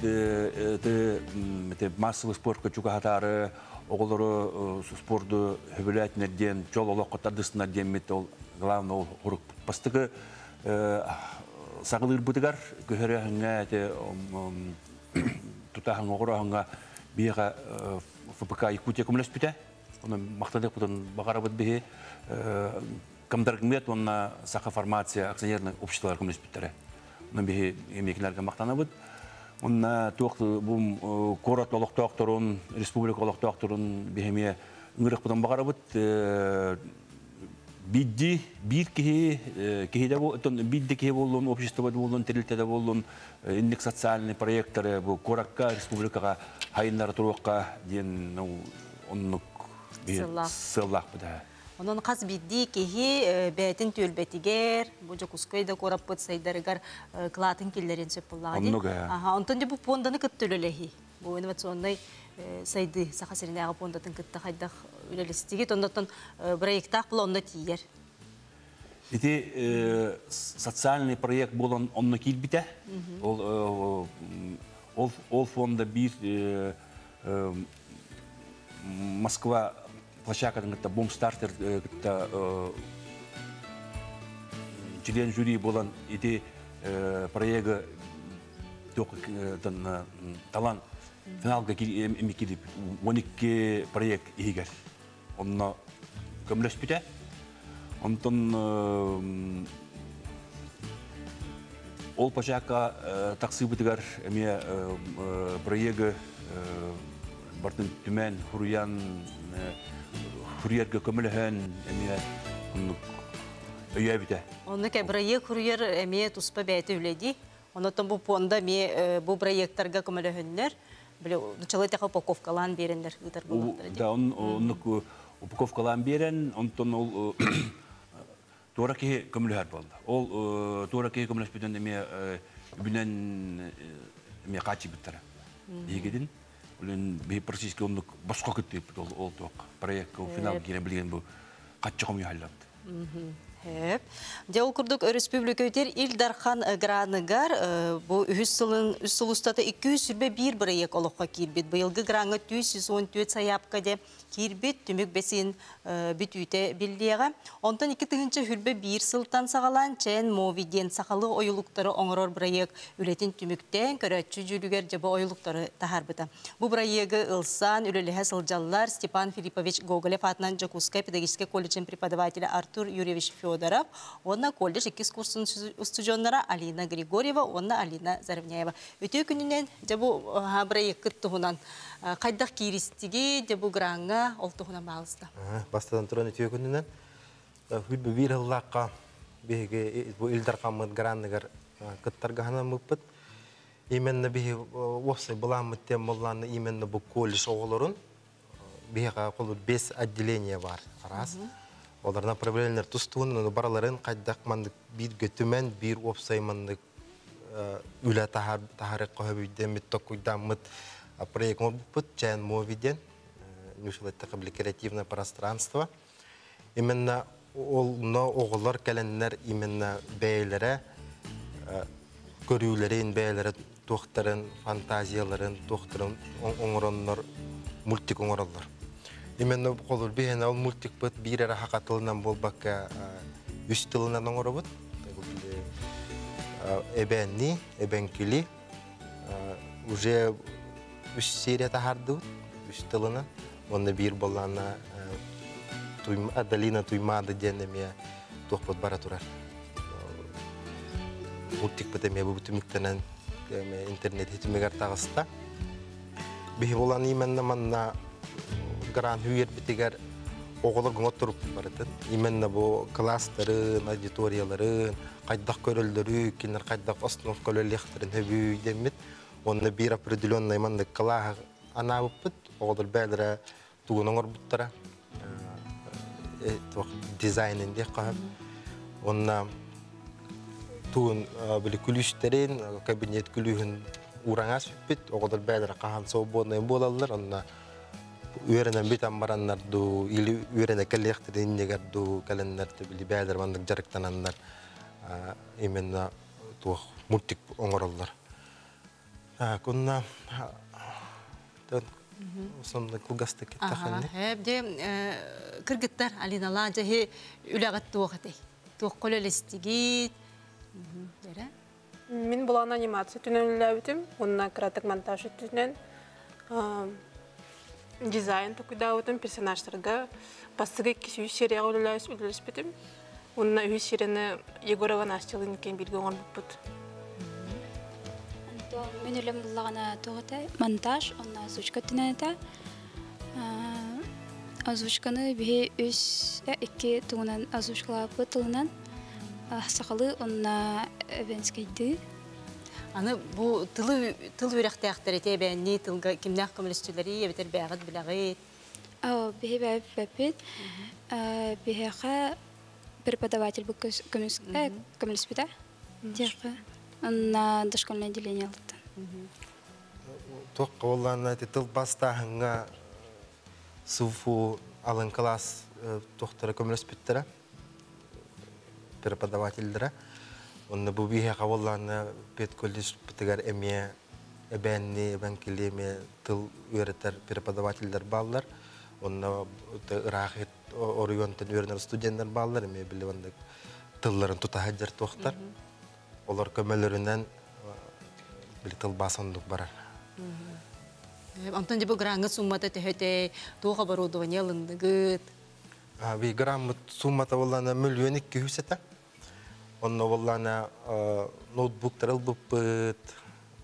те массовый спорт качугатары оголору спортду хөбөлөтнерден жол олоккотадысынарден метол главный урук пастыгы сагылыр бутыгар көһөрөһүнгө те тутаһын огорохунга бияга ФПК Якутия коммунистпите оны мактадык бутун багарабыт бихи камдаргмет онна саха формация акционерный обществолар коммунистпиттере оны бихи эмекилерге мактанабыт. Онна тоқты бұл корат олықтауқтырын, республика олықтауқтырын бейме үңірік бұдан бағарабыд. Бидді, бид кейде болын, бидді кей болын, обществода болын, терілтеде болын, индек социальный проекттары бұл коракка, республикаға, хайынлары тұруаққа ден оннық сыллақ бұда. Onun qaz biddi kehi bəyətin tölbətігер, бұжа құскойда qorab бұд saydarıgar klatın killerin söpüllağı. Ondan da bu pondanı kıt tölöləhi. Bu innovasyonday saydı, sağa serine ağa pondatın kıtta qaydaq üləlistigi. Ondan proyektaq bula onda tiyer. Ити социальный проект болан онны килбите. Ол фонда bir Москва площадкадан гытта бомстартер гытта член жюри болан ити проекты тоқтан талан финалга эмикилип он эки проект игер. Онна көмлөспүтө. Онтон ол площадка таксыбытыгар эме проекты бартын түмен хуруян хуруярга көмөлөһөн эме өйөбүтө. Онны ке проект хуруяр эме туспа бәйте үледи. Онотон бу фонда ме бу проекттарга көмөлөһөннөр. Биле началый така упаковкалан берендер гытар болуптыр. Да, он онны упаковкалан берен, онтон ол тураки көмөлөһөр болду. Ол тураки көмөлөспүтөн эме бүгүнөн эме качы биттер. Дегедин Улен бе практически он башка кетип ол тоқ проект финал кире билген бу каччы комю халлап. Хеп. Дел курдук республика өтер Илдархан граныгар бу үч жылын үч жыл устата эки жүз сүрбе бир проект олокка кирбит. Быйылгы граны жүз он төрт саяпка де кирбит түмүк бесин бүтүтө билдига. Онтон эки тыгынча хүрбе бир сылтан сагалан чен мовиден сакалы оюлуктары оңорор проект үлетин түмүктен көрөчү жүрүгөр жаба оюлуктары тахарбыта. Бу проекты ылсан үлелеhe сылжаллар Степан Филиппович Гоголев атынан Жакускай педагогический колледжин преподавателя Артур Юрьевич Федоров, онна колледж экис курсын студионнара Алина Григорьева, онна Алина Заревняева. Өтө күнүнөн жабу проект тугунан кайдак киристиги жабу гранга ол тугунан багылста. Бастадан туран өтө күнүнөн хүлбү бир ыллакка беге бу Илдархамыт гранныгар кыттарга хана мыппыт. Именно беге осы буламыт тем болланы именно бу колледж оголорун бега колу бес отделение бар. Раз. Оларна проблемалар тустуын, бараларын қайдақ мандық бір götüмен, бір опсай мандық үлі тахарық қойбүйден, мүттік көйдамыт проект мұт, жән мовиден, нюшылетті қабілі креативное пространство. Именно оғылар кәлінлер именно бәйлері, көрүлерин, бәйлері, тоқтарын, фантазияларын, тоқтарын, оңыронлар, мультик оңыралар. Именно қолыр бейін ал мультик бұд бір әрі хақатылынан бол баққа үш тылынан оңыры бұд. Эбәнни, эбәнкілі, уже үш серия тахарды бұд, үш тылынан. Оны бір болана Адалина Туймады денеме тоқ бұд бара тұрар. Мультик бұд әме бұл түміктенен интернет етімегер тағыста. Бейі болан именна манна гран хүйер бітігер оғылар ғыңат тұрып барытын. Именна бұл кластарын, аудиторияларын, қайдақ көрілдірі, кенер қайдақ остановкалы лекторын хөбүй демет. Оны бір определенный манна калаға ана бұппыт, оғылар бәлірі туғын оңыр бұттара. Дизайнінде қағып. Оны туғын білі күліштерін, кабинет күлігін ураңас бит, оғылар бәлірі қаған соғбонай болалар. Оны үйерінен бітен баранларды, или үйеріне кәліқтірін негерді, кәлінлерді білі бәлір мандық жарықтананлар именно мультик оңыралар. Күнна сонда күлгасты кетті қанне? Әбде кіргіттар Алинала жағы үләғат туғатай. Туғы қолы лестігет. Мен бұлан анимация түнен үләуітім. Онына кратық монтаж түнен дизайн тұқыда өтім персонаждарға бастығы кесі үш серияға үләуіс бітім. Онына үш серияны Егорова Настелын кен білгі оңыр бұппыт. Мен өлім бұлағына тоғытай монтаж, онына озвучка түнен әті. Озвучканы бе үш әкке тұғынан озвучкалар бұтылынан сақалы онына әбенскейді. Аны бұл тыл өрәқті әқтір әте бәнне тылға кімнәқ көмілістілері ебетер бәғыт білағыд? Бе бәп бәпет. Беға преподаватель бұл көміліспеді. Деқі. Онына дошкольное отделение алды. Тоққа оланы тыл бастағыңа суфу алын класс тоқтары көміліспеттері, преподавательдері. Онна бұл бейе қавалланы пет колледж бітігер әме, әбәнне, әбәнкелі әме тыл үйретер преподавательдер балылар. Онна ұрақет орионтын үйренер студенттер балылар, әме білі ондық тылларын тұтағаджар тоқтар. Олар көмелерінен білі тыл басындық барар. Антон дебі граңғыт суммата тәхете тоға барудуын еліндігіт? Би граңғыт суммата оланы миллионик күйісеті. Онна оланы ноутбуктар бұппыт,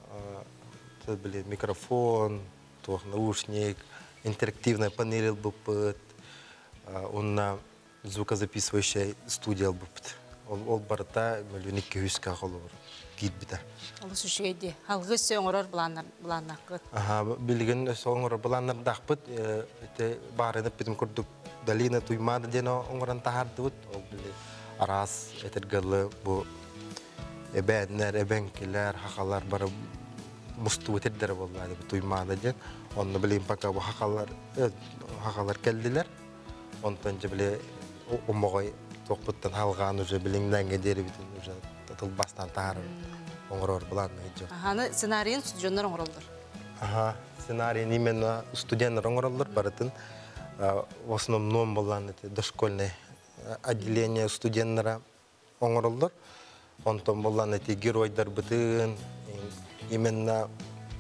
микрофон, наушник, интерактивная панель бұппыт, онна звукозаписывающая студия бұппыт. Ол барыта миллионик күйісқа қолы бар. Кейт біті. Ол сүшігейді. Халғы сөңірір бұланнақ қыт. Білген сөңірір бұланнақ дақпыт. Барынып бітім күрдік Далина Туймады дені оңырын тағарды бұд. Ол білі арас әтіргілі бұл әбәнлер, әбәнкелер, хақалар бары мұсты өтердері болды Туймады ден. Оны білейін пақа бұл хақалар кәлділер. Онтан же біле омағай тоқпыттан халған уже біліңдәнге дері бітін уже тыл бастан тағары оңырор бұланны жоқ. Аны сценарийін студенттер оңыролдар? Аха, сценарийін именно студенттер оңыролдар барытын. В основном болан дошкольное отделение студенттера оңыролдар. Онтан болан геройдар бітін, именно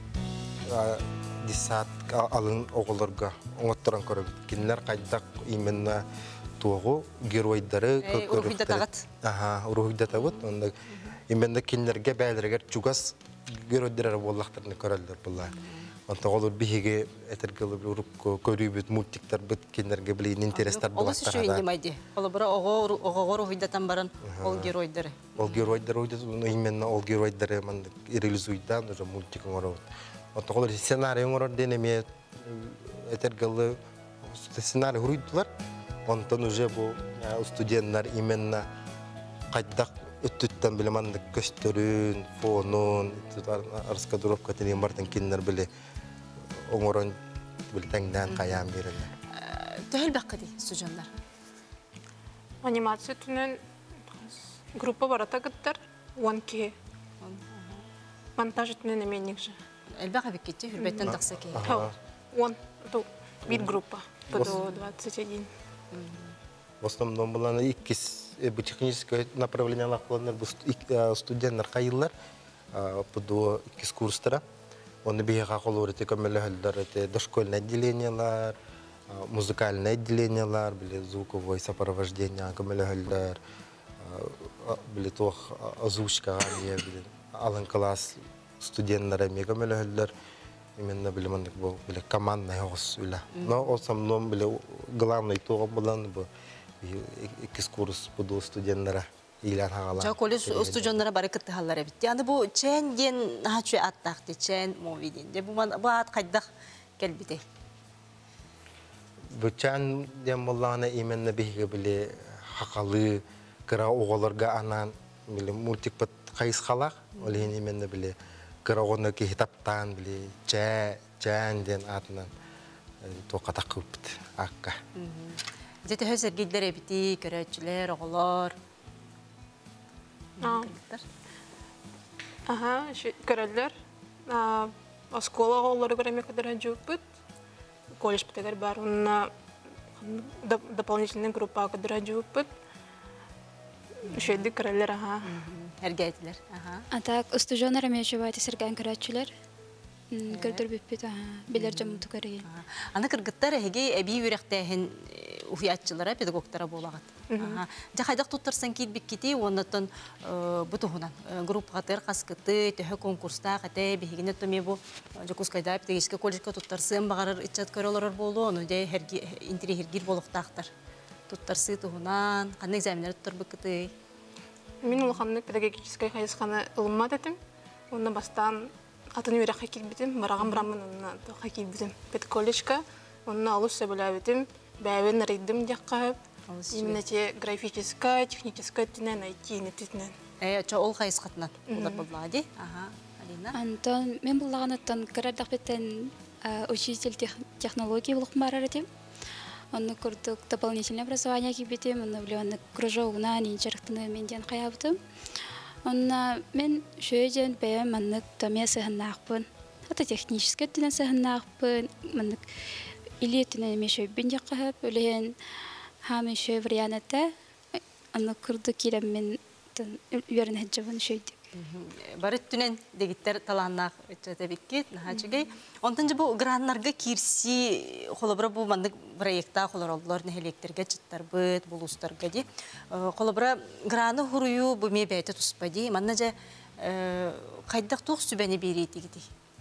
десят алын оғыларға оңыттыран көріп. Кенлер қайдақ именно туғу геройдары көріктері. Аха, урухидатағыт. Именно кенлерге бәлірігер чугас геройдары болақтарыны көрілдер бұлай. Онтан олар бейге әтіргілі көрібіт, мультиктар бұт кенлерге білейін интерестар болақтар. Олы сүші өйнемайды? Олы бұра оғығыр ухидатан баран ол геройдары? Ол геройдары ойдат, именно ол геройдары реализуйдан мультик оңырауыд. Онтан олар сценарий оңырар денеме әтіргілі сценарий хұрыйдылар. Онтон уже бу студенттер именно кайдак өттүттен биле мандык көстөрүн, фонун, раскадровка тенен бартын киндер биле оңорон биле таңдан каян берилер. Төхөл баққы студенттер. Анимация түнен группа барата кыттар, он ки. Монтаж түнен эменник же. Элбаға беккетті, хүрбеттен тақса кей. Он, бит группа, ПДО двадцать один. В основном было иккис техническое направление лақланар студенттер кайыллар ПДО иккис курстара. Он бега колор эти камелхалдар эти дошкольное отделениялар, музыкальное отделениялар, были звуковое сопровождение камелхалдар, были тох озвучка, были алан класс студенттарами камелхалдар. Именно были мандык были командный хос уля. Но в основном были главный то было бы иккис курс ПДО студенттара. Жа колледж студенттары бары кытты халлар бит. Яны бу чен ген хачу аттакты, чен мовидин. Де бу бу ат кайдак келбите. Бу чен дем болланы именно биге биле хакалы кыра оголорга анан биле мультик пат кайыс халак. Ол именно биле кыра огоны ки хитаптан биле чэ чен ден атынан то катак кыпт акка. Жете хөзер гидлер бити, көрөчүлөр, оголор. Ага, көрәлләр. Оскола олары көрәме кадәр җүпт. Колледж битәгәр бар, унна дополнительный группа кадәр җүпт. Шәйди көрәлләр, ага. Әргәйтләр, ага. Атак студентлар мәҗбүрәт сергән көрәчләр. Көрдер бит, ага, билер җамты көрәгән. Аны кыргыттар әге әби үрәктәһен уфиятчылары, педагогтары болагат. Ага. Жахайдак туттарсан кит биккити, оннан бутугунан группа тер каскыты, төһө конкурста кате бигине томе бу Жокускайда педагогический колледжка туттарсын багарыр ичат көрөлөр болу, ону де херги интерьергир болуктактар. Туттарсы тугунан, кандай экзамендер туттар биккити. Мин ул ханны педагогический хайсканы ылмат этим. Онда бастан атын үрә хакил битим, бараган брамын онна хакил битим. Пед колледжка, онна алып сөбөлө битим. Бәвен рейдим дяккап. Именно те графическая, техническая тинен, ай ти нетинен. Э, чо ол хайскатнан. Улар буллади. Ага, Алина. Антон, мен буллаганаттан карадак битен учитель технологий булып барар идем. Онны курдук дополнительное образование кибитем, онны билен кружогуна нинчерктыны менден каябытым. Онна мен шөйден бәем маннык томесы ханнакпын. Ата технический тинен сахнакпын, маннык или тинен мешөй бинде кахап, үлен хам шөй варианта, анны курдук кирем мен үйерін хәджабын шөйдік. Барыт түнен дегиттер таланнақ өтчәті беккет, нахачыгай. Онтан жа бұл граннарға кирси, қолыбыра бұл мандық проекта қолар олар нәхелектерге чыттар бұд, бұл ұстарға де. Қолыбыра граны ғұрыю бұл ме бәйті тұспады. Манна жа қайдақ тұқ сүбәне берейті геді.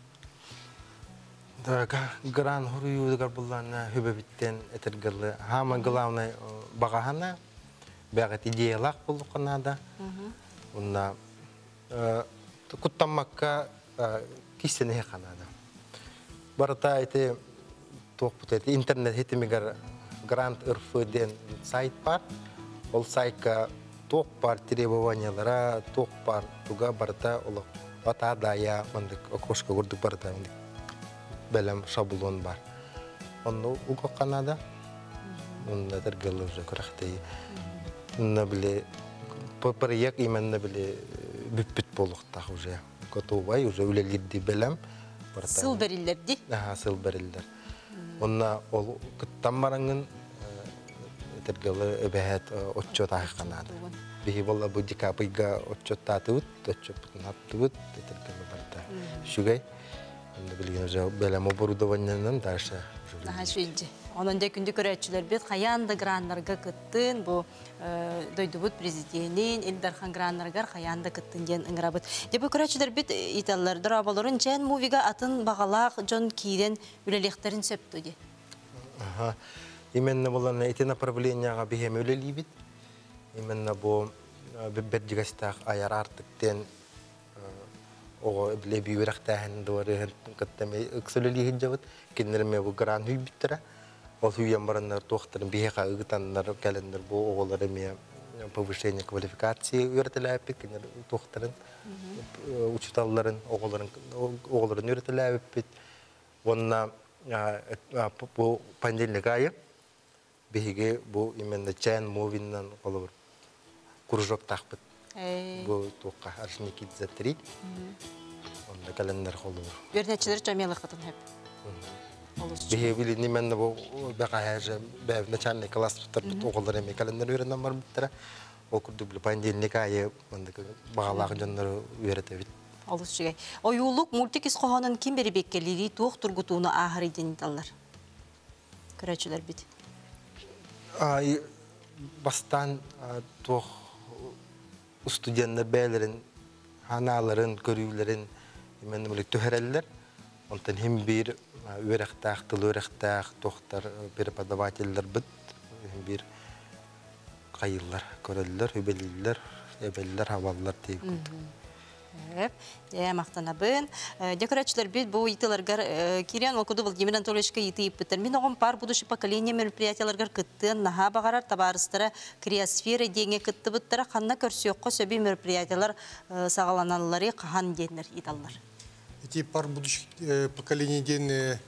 Гран ғұрыю дұғар бұлланы хөбәбіттен әтіргірлі. Хама главный бағағана, бәғат идеялақ бұлықына да. Онна куттамакка кистене ханада. Барата эти тоқпут эти интернет хетимигер грант РФ ден сайт бар. Ол сайтка тоқ бар требованиялара, тоқ бар туга барата ол ата дая мындык окошка көрдүк барата мындык белем шаблон бар. Онно уго канада. Онда тергел уже крахты. На биле проект именно биле бүт болуктак уже готовай уже үлелерди белем. Сыл берилерди. Аха, сыл берилер. Онна ол кыттамараңын тергеле эбет отчет айканады. Бихи болла бу декабрга отчет татыт, отчет наттыт тергеле барда. Шугай. Онда билген уже белем оборудованиянан дальше. Аха, шуйди. Onun da күнді көрәтшілер бет қаянды граннарға кыттын, бұл дойдубут президентин, Илдархан граннаргар қаянды кыттын ден ыңырабыт. Депі көрәтшілер бет италлар дұрабаларын жән мувига атын бағалақ жон кейден үлелектерін сөпті де. Именно бұл эти направленияға бігем үлелей бет. Именно бұл бәдігастақ аяр артықтен оғы біле бүйірақтағын дуары кыттаме үксөлелейін жабыт. Кенерме бұл гран үй біттірі. ол хүйен бараннар туохтарын бихеха ыгытаннар календар бу оголары ме повышение квалификации үйрөтеләппит кинер туохтарын учиталларын оголарын оголарын үйрөтеләппит онна бу понедельник айы бихиге бу именно чен мувиннан олор кружок тахпыт бу туохка аршники затри онда календар холу Вернечилер жамелы хатын хеп. Бихе били немен бу бага хаже бев начальник класс туттар оголдар эме календар үйрөнөн бар биттер. Ол курду бил понедельник айы монда багалак жоннор үйрөтөбүт. Алыс жигей. Оюлук мультик исхоһанын ким бери беккелери туох тургутууну ахыр идениталлар. Көрөчүлөр бит. Ай бастан туох студенттер бәйләрен, ханаларын, көрүләрен мен биле төһәрәлләр. Онтан һәм бир үрәхтәх, тылырәхтәх, тохтар преподавательләр бит, бир кайыллар, көрәлләр, хөбелләр, эбелләр, хаваллар тип. Эп, я мактанабын. Декоратчылар бит бу итиләргә Кирян Вакуду Владимир Анатольевичка итеп битер. Мин огым пар будущее поколение мероприятияларга кытты, наха багарар табарыстыра креосфера деңе кытты биттер, ханна көрсөккө сөби мероприятиялар сагаланалары кахан денер италлар. Эти пар будущее поколение ден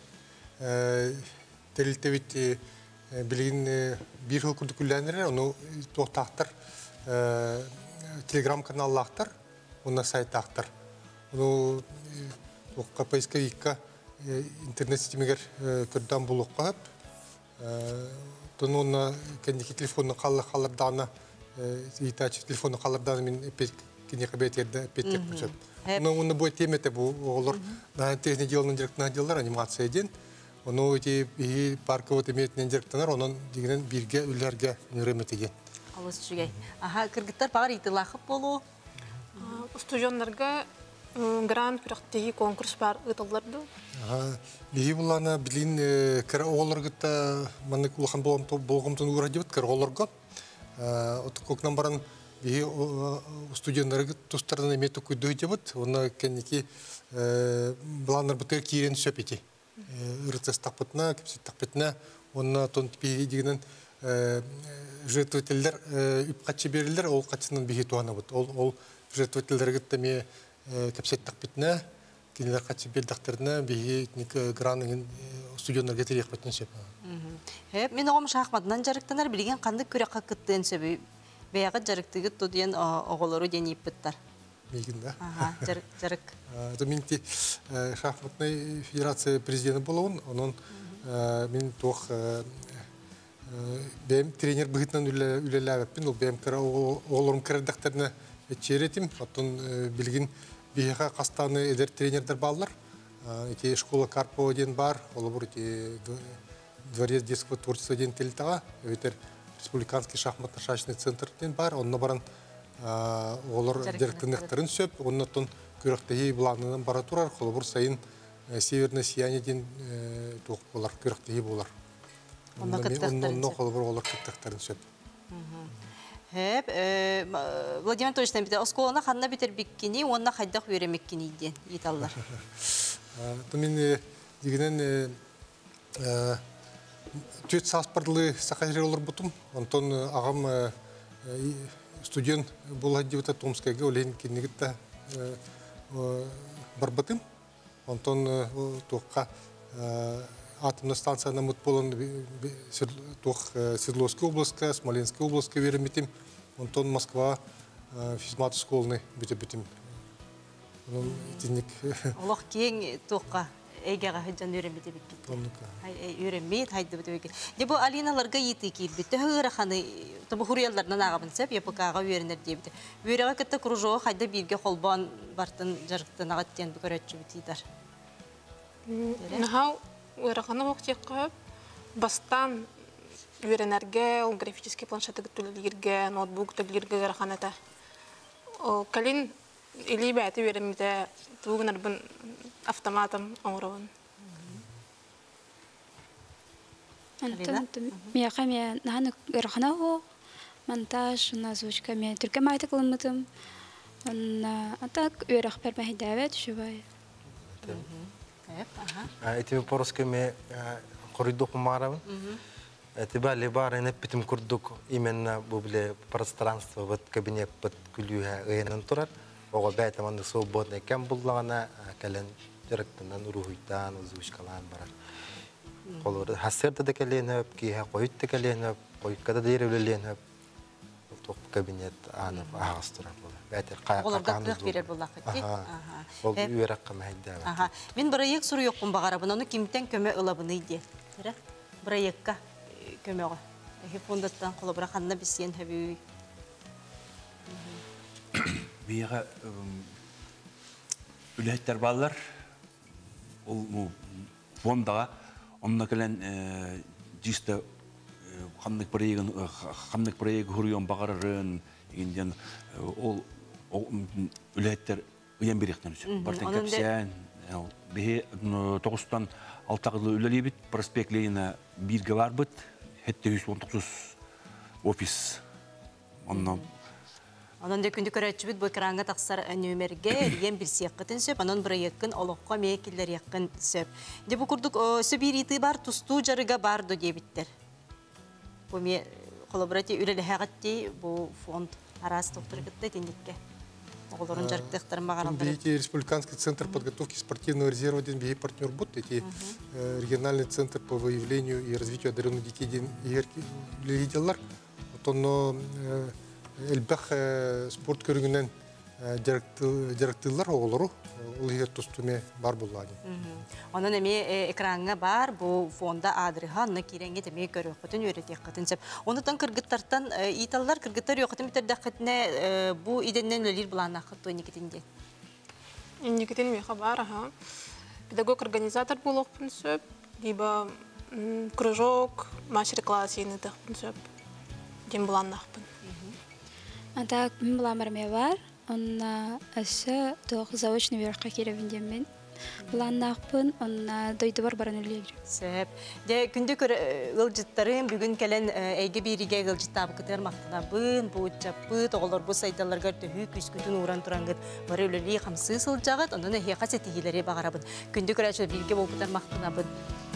терилтебит билген бир хыл күрдүкүлләнер, аны тохтактар телеграм каналлактар. У нас сайт автор. Ну, только поисковика интернет-системер курдан булукка. То ну на кеники телефонный халла халлардана, итач телефонный халлардана мин пет кеники бетерде петтек бушат. Но он будет тем это бу олор на техник делал на директор делал анимация один. Он эти и парк вот имеет на директор, он дигнен бирге үлләргә нөреметеген. Алыс жигей. Аха, кыргыттар багар итилахып болу. Студентлерге грант проекты конкурс бар ытылдырды. Биги булана билин кара оголоргыта маны кулхан болгом болгомтун урадыбыт кара оголорго. От кокнан баран биги студентлерге тустардан эмети күйдөйдебыт. Оны кенники буланар бутер кирен сөпети. Ыртыс тапытна, кепсит тапытна, оны тон биги дигенен жертвителлер үпкачы берилер, ол качынан биги туана бут. Ол ол жертвителлерге теме кепсет тапытна, кинелер качы белдактерне биги гранын студентлерге терек бутын сөп. Хеп, мен огым шахматынан жарыктанар билген кандай көрөккө кыттын сөбү. Баягы жарыктыгы то деген оголору денип биттер. Мигин да. Ага, жарык, жарык. Доминти шахматный федерация президенты болуун, онун мен тох бем тренер быгытнан үлеләбеппин, ол бем кара оголорум кырдактерне черетим, оттон билген бияга кастаны эдер тренердер баллар. Эти школа Карпова ден бар, ол бур эти дворец детского творчества ден телтага, ветер республиканский шахматно-шашечный центр ден бар, онна баран олар директорлықтарын сөп, оннаттон көріқтегі бұлағынан бара тұрар, қолы бұр сайын северное сияние ден тоқ болар, көріқтегі болар. Онна қолы бұр олар күттіқтарын сөп. Хеп, Владимир Анатольевич, бите осколына қанна бітер беккені, онна қайдақ өремеккені ден, еталылар. Мен дегенен төт саспарлы сақайры олар бұтым, онтон ағам студент был где-то Томская, олень кинегта барбатым, онтон только атомная станция на мутполон Свердловская область, Смоленская область веримитим, онтон Москва физмат школьный бите-битим. Аллах кең только эгега хаджан өремете бит. Ай өремет хайды бит. Дебу Алиналарга йити килбит. Төгөрө ханы табы хуриялардан агабын сеп япакага өренер дебит. Өрөгө кетте кружоо хайда бирге холбан бартын жарыктан агаттен көрөчү битидер. Нахау өрөгөне вактыкка бастан өренерге, ол графический планшетке төлөлөргө, ноутбук төлөлөргө жараханата. О калин или бәті өремете тугынар бун автоматом оңырауын. Мияқа мен наны өрхана о, монтаж, озвучка мен түрке майты қылымытым. Атак өрек бермәй дәвет шубай. Этими по-русски мен коридор кумарабын. Это были бары не питем курдук именно были пространство вот кабинет под кулюя генен турар. Ого бәйтем аны свободный кем буллагана кален директордан урухуйтан узушкалан барар. Колор хасерда да каленеп ки ха койт каленеп койкада деревленеп. Тох кабинет аны агастырар була. Бәйтер кая каганы берер булак ди. Ага. Ол үйрәк кымайда. Ага. Мен проект суру юкмун багарабын, аны кимтен көмө ылабыны ди. Тире. Проектка көмөгө. Эхи фондаттан колобра ханна бисен хабүй. Бияга үләттер баллар ол фондага онна келен жисте хамдык проект хамдык проект хурыйон багарын инден ол үләттер уян беректен үчүн бартен капсян бе тогустан алтагылы үлелебит проспект Ленина бирге барбыт хетте жүз он тогуз офис оннан Анан да күндү көрөчүбүт бу кранга таксар нөмерге ен бир сыяккытын сөп, анан бир якын олокко мекилдер якын сөп. Де бу курдук сөбирити бар, тустуу жарыга бар до дебиттер. Бу ме коллаборатив үлеле хагатти бу фонд арас токтургытта тендикке. Оголорун жарыктыктарын багаралдыр. Бейти Республиканский центр подготовки спортивного резерва ден бей партнер бут, эти региональный центр по выявлению и развитию одаренных детей ден лидерлар. Вот он Элбэх спорт көрүгүнөн жарыктылар оголору ул егер тустуме бар буллады. Анан эми экранга бар бу фонда адрыханны киреңге теме көрөкөтүн үйрөтөк кытынчып. Онутан кыргыттардан италлар кыргыттар жокотун битердакытне бу иденнен өлөр булана кытты никетинде. Никетин ми хабар, ага. Педагог организатор болокпун сөп, либо кружок, мастер-класс ини тахпын сөп. Дем буланнахпын. Так, мен буламарме бар, онна асы тоқ заочный верхқа керевінден мен. Буланнақпын, онна дойды бар баран өлегір. Сөп. Де күнді көр ғылжыттарын бүгін кәлен әйге беріге ғылжыттабы күтер мақтанабын, бұл жаппыт, оғылар бұл сайталарға төхі күз күтін уран тұраңғыд, бары өлелі қамсы сыл жағыд, ондан әйе қасеті елері бағарабын. Күнді көр әшіл берге бол күтер мақтанабын.